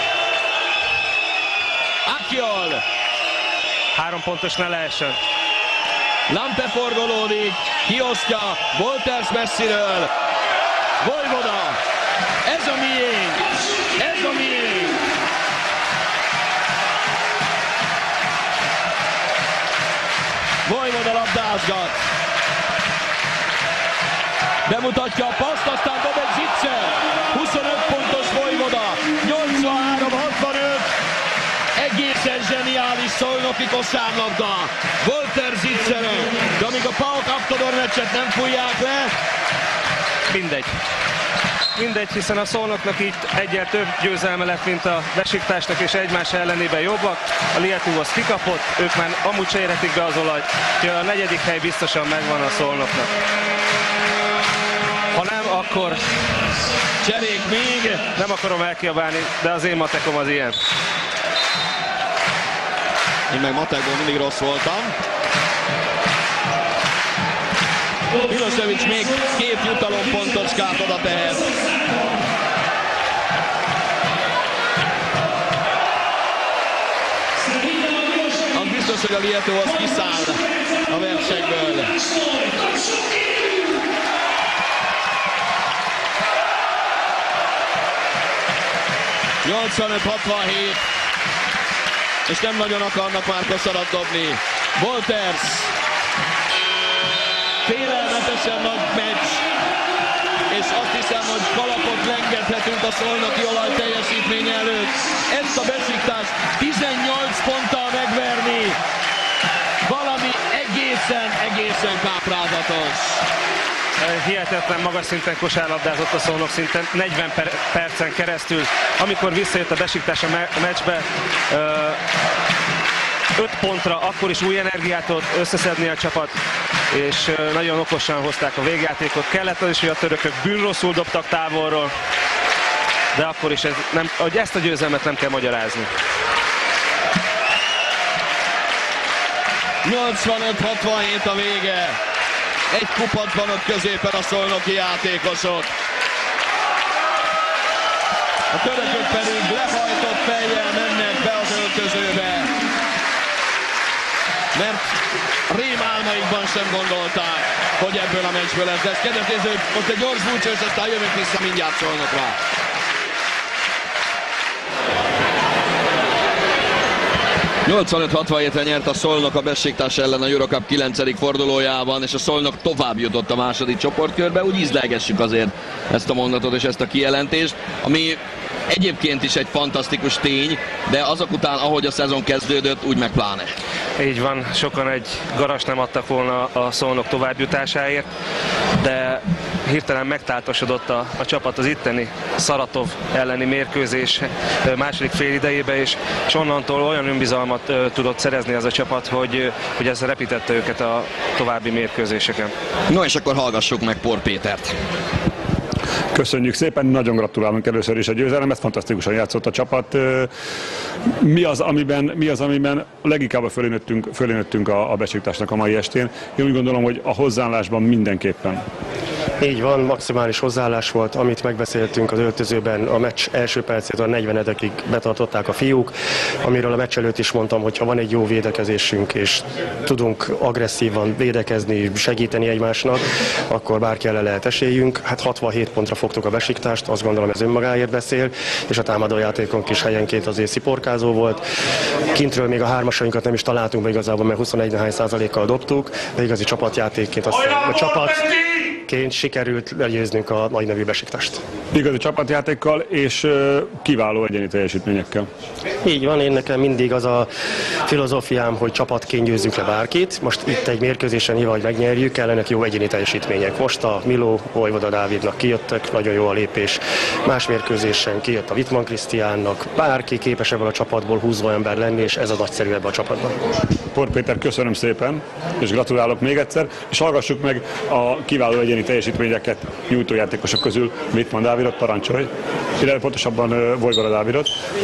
Akyol. Három pontos ne lehessen. Lampe forgolódik, kiosztja, Walters messziről. Vojvoda. Ez a miénk. Ez a miénk. Vojvoda labdázgat. Bemutatja a paszt, aztán dob egy Zicser. huszonöt pontos Vojvoda. nyolcvanhárom hatvanöt. Egészen zseniális szolnoki kosárlabda. Walter Zitzere. De amíg a PAOK Avtodor meccset nem fújják le. Mindegy. Mindegy, hiszen a Szolnoknak itt egyel több győzelme lett, mint a Besiktasnak, és egymás ellenében jobbak. A Lietuvhoz kikapott, ők már amúgy se érhetik be az olajt, hogy a negyedik hely biztosan megvan a Szolnoknak. Ha nem, akkor cserék még. Nem akarom elkiabálni, de az én matekom az ilyen. Én meg matekból mindig rossz voltam. Milosevic még két jutalompontocskát oda tehet. Az biztos, hogy a Lietu az kiszáll a versenyből. nyolcvanöt hatvanhét. És nem nagyon akarnak már kosarat dobni. Walters. Félelmetesen nagy meccs. És azt hiszem, hogy kalapot lengethetünk a szolnoki olaj teljesítmény előtt. Ezt a Besiktást tizennyolc ponttal megverni. Valami egészen, egészen káprázatos. Hihetetlen magas szinten kosárlabdázott a Szolnok szinten, negyven per percen keresztül. Amikor visszajött a Besiktas a me meccsbe, öt pontra, akkor is új energiát tudott összeszedni a csapat, és nagyon okosan hozták a végjátékot. Kellett az is, hogy a törökök bűnrosszul dobtak távolról, de akkor is ez nem, hogy ezt a győzelmet nem kell magyarázni. nyolcvanöt hatvanhét a vége. Egy kupat van ott középen a szolnoki játékosok. A törökök pedig lehajtott fejjel mennek be az öltözőbe. Mert rémálmaikban sem gondolták, hogy ebből a meccsből ez lesz. Kedves nézők, most egy gyors búcsú, és aztán jövünk vissza mindjárt Szolnokra. nyolcvanöt hatvanhétre nyert a Szolnok a Besiktas ellen a Eurocup kilencedik fordulójában, és a Szolnok tovább jutott a második csoportkörbe. Úgy ízlelgessük azért ezt a mondatot és ezt a kijelentést, ami egyébként is egy fantasztikus tény, de azok után, ahogy a szezon kezdődött, úgy meg pláne. Így van, sokan egy garast nem adtak volna a Szolnok továbbjutásáért, de hirtelen megtáltosodott a, a csapat az itteni Szaratov elleni mérkőzés második fél idejébe, és, és onnantól olyan önbizalmat ö, tudott szerezni az a csapat, hogy, hogy ez repítette őket a további mérkőzéseken. No, és akkor hallgassuk meg Por Pétert. Köszönjük szépen, nagyon gratulálunk először is a győzelemhez, fantasztikusan játszott a csapat. Mi az, amiben, mi az, amiben leginkább fölénőttünk, fölénőttünk a, a Besiktasnak a mai estén? Én úgy gondolom, hogy a hozzáállásban mindenképpen. Így van, maximális hozzáállás volt, amit megbeszéltünk az öltözőben, a meccs első percét a negyvenedikig betartották a fiúk, amiről a meccs előtt is mondtam, hogy ha van egy jó védekezésünk, és tudunk agresszívan védekezni, segíteni egymásnak, akkor bárki ellen lehet esélyünk. Hát hatvanhét pontra fogtuk a Besiktást, azt gondolom ez önmagáért beszél, és a támadójátékunk is helyenként azért sziporkázó volt. Kintről még a hármasainkat nem is találtunk be igazából, mert huszonegy néhány százalékkal dobtuk, de igazi csapatjátékként azt a csapat ként sikerült legyőznünk a nagy nevű Besiktast. Igazi csapatjátékkal és uh, kiváló egyéni teljesítményekkel. Így van, én nekem mindig az a filozófiám, hogy csapatként győzzük le bárkit. Most itt egy mérkőzésen nyilván, hogy megnyerjük, kellenek jó egyéni teljesítmények. Most a Miló, Vojvoda Dávidnak kijöttek, nagyon jó a lépés. Más mérkőzésen kijött a Wittmann Krisztiánnak, bárki képes ebből a csapatból húzó ember lenni, és ez a nagyszerű ebben a csapatban. Por Péter, köszönöm szépen, és gratulálok még egyszer, és hallgassuk meg a kiváló egyéni teljesítményeket nyújtó játékosok közül Wittmann Dávidot, parancsolj, illetve pontosabban Vojvoda Dávidot.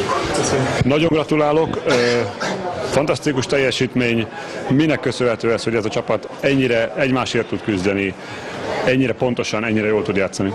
Nagyon gratulálok, fantasztikus teljesítmény, minek köszönhető ez, hogy ez a csapat ennyire egymásért tud küzdeni, ennyire pontosan, ennyire jól tud játszani?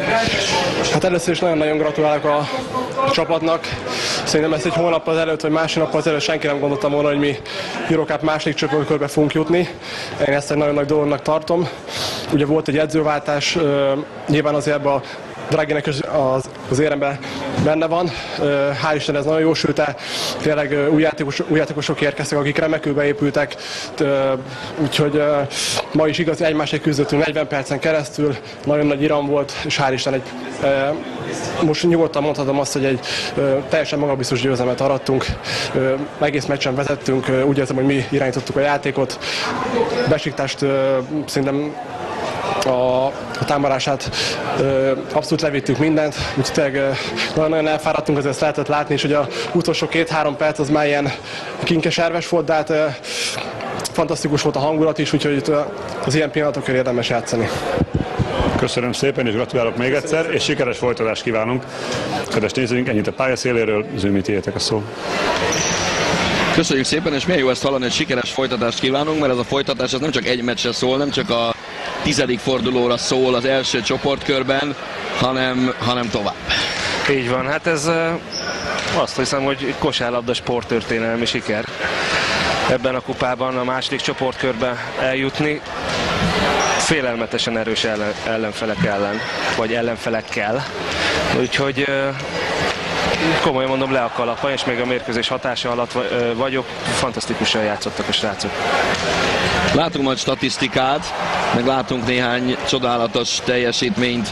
Hát először is nagyon-nagyon gratulálok a, a csapatnak. Szerintem ezt egy hónappal előtt, vagy másik nappal előtt senki nem gondoltam volna, hogy mi Eurocup második csoportkörbe fogunk jutni. Én ezt egy nagyon nagy dolognak tartom. Ugye volt egy edzőváltás, nyilván azért ebben a Draginek az, az éremben benne van. Hál' Isten ez nagyon jó, sőt, tényleg új, játékos, új játékosok érkeztek, akik remekül beépültek. Úgyhogy ma is igaz, egymásért küzdöttünk negyven percen keresztül, nagyon nagy iram volt, és hál' Isten egy, most nyugodtan mondhatom azt, hogy egy teljesen magabiztos győzelmet arattunk. Egész meccsen vezettünk, úgy érzem, hogy mi irányítottuk a játékot. Besiktást szerintem a, a támadását ö, abszolút levittük mindent, úgyhogy nagyon-nagyon elfáradtunk, azért ezt lehetett látni, és hogy a utolsó két-három perc az már ilyen kinkeserves volt, de hát ö, fantasztikus volt a hangulat is, úgyhogy az ilyen pillanatokért érdemes játszani. Köszönöm szépen, és gratulálok még egyszer, és sikeres folytatást kívánunk. Kedves nézőink, ennyit a pályaszéléről, Zümi, tiétek a szó. Köszönjük szépen, és milyen jó ezt hallani, hogy sikeres folytatást kívánunk, mert ez a folytatás ez nem csak egy meccsre szól, nem csak a tizedik fordulóra szól az első csoportkörben, hanem, hanem tovább. Így van, hát ez azt hiszem, hogy kosárlabda sporttörténelmi siker ebben a kupában a második csoportkörbe eljutni. Félelmetesen erős ellen, ellenfelek ellen, vagy ellenfelekkel. Úgyhogy komolyan mondom, le a kalapa, és még a mérkőzés hatása alatt vagyok. Fantasztikusan játszottak a srácok. Látunk majd statisztikát, meg látunk néhány csodálatos teljesítményt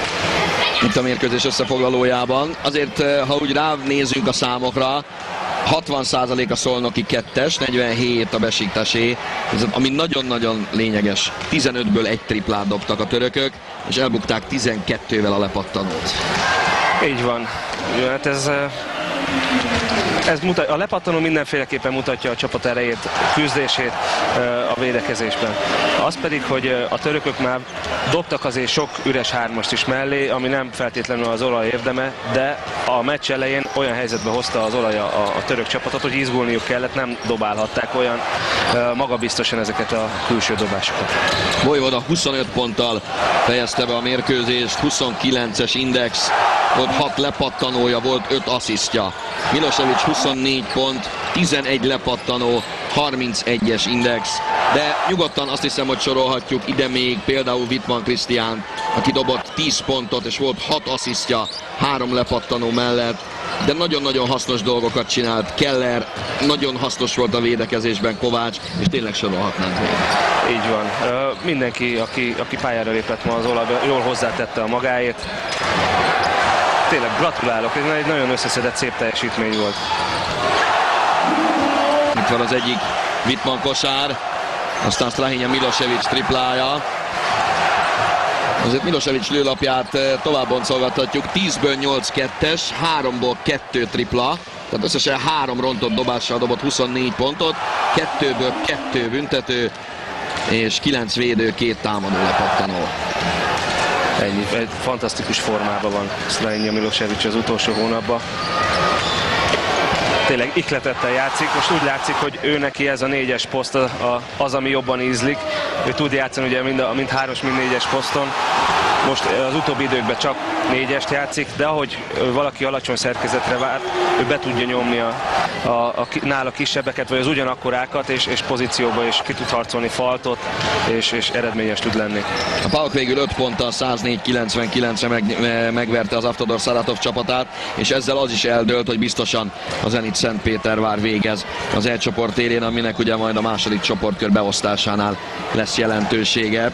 itt a mérkőzés összefoglalójában. Azért, ha úgy ránézünk a számokra, hatvan százalék a szolnoki kettes, negyvenhét a Besiktasé, ami nagyon-nagyon lényeges. tizenötből egy triplát dobtak a törökök, és elbukták tizenkettővel a lepattanót. Így van. Jó, hát ez, ez mutat, a lepattanó mindenféleképpen mutatja a csapat erejét, küzdését a védekezésben. Az pedig, hogy a törökök már dobtak azért sok üres hármast is mellé, ami nem feltétlenül az olaj érdeme, de a meccs elején olyan helyzetbe hozta az olaj a, a török csapatot, hogy izgulniuk kellett, nem dobálhatták olyan magabiztosan ezeket a külső dobásokat. Vojvoda huszonöt ponttal fejezte be a mérkőzést, huszonkilences index, ott hat lepattanója volt, öt asszisztja. Milosevic huszonnégy pont, tizenegy lepattanó, harmincegyes index, de nyugodtan azt hiszem, hogy sorolhatjuk ide még például Wittmann Krisztiánt, aki dobott tíz pontot és volt hat asszisztja három lepattanó mellett, de nagyon-nagyon hasznos dolgokat csinált. Keller, nagyon hasznos volt a védekezésben Kovács, és tényleg sorolhatnánk még. Így van. Mindenki, aki, aki pályára lépett ma az olajba, jól hozzátette a magáét. Tényleg gratulálok, ez egy nagyon összeszedett, szép teljesítmény volt. Itt van az egyik Wittmann kosár, aztán Strahinja Milosevic triplája. Azért Milosevic lőlapját tovább boncolgathatjuk, tízből nyolc kettes, háromból kettő tripla, tehát összesen három rontott dobással dobott huszonnégy pontot, kettőből kettő büntető, és kilenc védő, két támadó lepattanó. Ennyi, egy fantasztikus formában van Strahinja Milosevic az utolsó hónapban. Tényleg ihletettel játszik, most úgy látszik, hogy ő neki ez a négyes poszt az, ami jobban ízlik. Ő tud játszani ugye mind, a, mind hármas, mind négyes poszton. Most az utóbbi időkben csak négyest játszik, de ahogy valaki alacsony szerkezetre vár, ő be tudja nyomni a, a, a nála kisebbeket, vagy az ugyanakkorákat, és, és pozícióba is ki tud harcolni faltot, és, és eredményes tud lenni. A PAOK végül öt ponttal száznégy kilencvenkilencre meg, megverte az Avtodor Szaratov csapatát, és ezzel az is eldőlt, hogy biztosan a Zenit Szentpétervár végez az E csoport élén, aminek ugye majd a második csoportkör beosztásánál lesz jelentősége.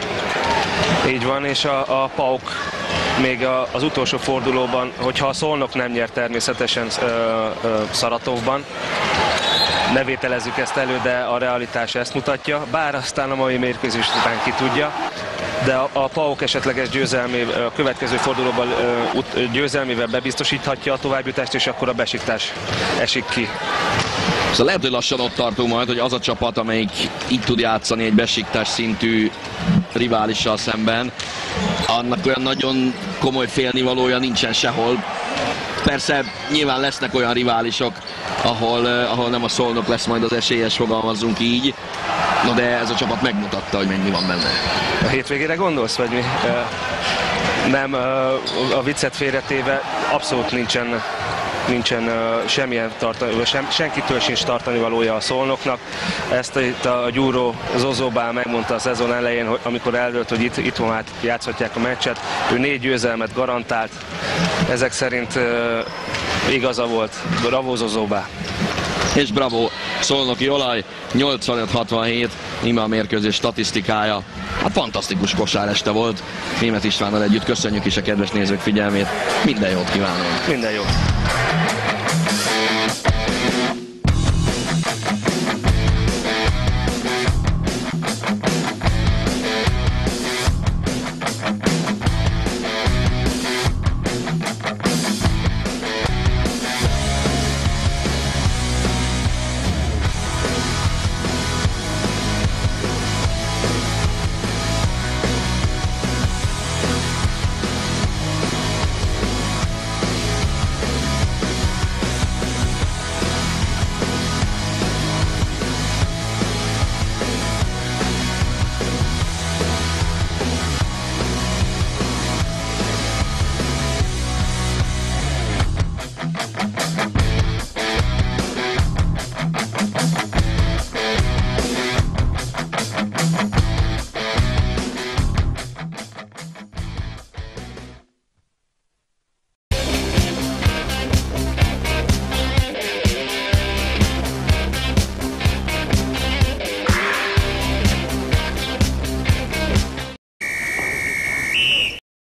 Így van, és a, a PAOK még a, az utolsó fordulóban, hogyha a Szolnok nem nyer természetesen ö, ö, Szaratovban, ne vételezzük ezt elő, de a realitás ezt mutatja, bár aztán a mai mérkőzés után ki tudja, de a, a PAOK esetleges győzelmével, a következő fordulóban ö, ut, győzelmével bebiztosíthatja a továbbjutást, és akkor a Besiktas esik ki. Szóval lehet, hogy lassan ott tartunk majd, hogy az a csapat, amelyik így tud játszani egy Besiktas szintű riválissal szemben, annak olyan nagyon komoly félnivalója nincsen sehol. Persze nyilván lesznek olyan riválisok, ahol, ahol nem a Szolnok lesz majd az esélyes, fogalmazzunk így. No, de ez a csapat megmutatta, hogy mennyi van benne. A hétvégére gondolsz, vagy mi? Nem, a viccet félretéve abszolút nincsen nincsen uh, semmilyen tartani, sem, senkitől sincs tartani valója a Szolnoknak. Ezt itt a Gyúró Zozóbá megmondta a szezon elején, hogy amikor eldőlt, hogy itt, itthon hát játszhatják a meccset, ő négy győzelmet garantált. Ezek szerint uh, igaza volt. Bravo Zozóbá! És bravo Szolnoki Olaj, nyolcvanöt hatvanhét, íme a mérkőzés statisztikája. Hát fantasztikus kosáreste volt. Németh Istvánnal együtt köszönjük is a kedves nézők figyelmét. Minden jót kívánunk! Minden jót!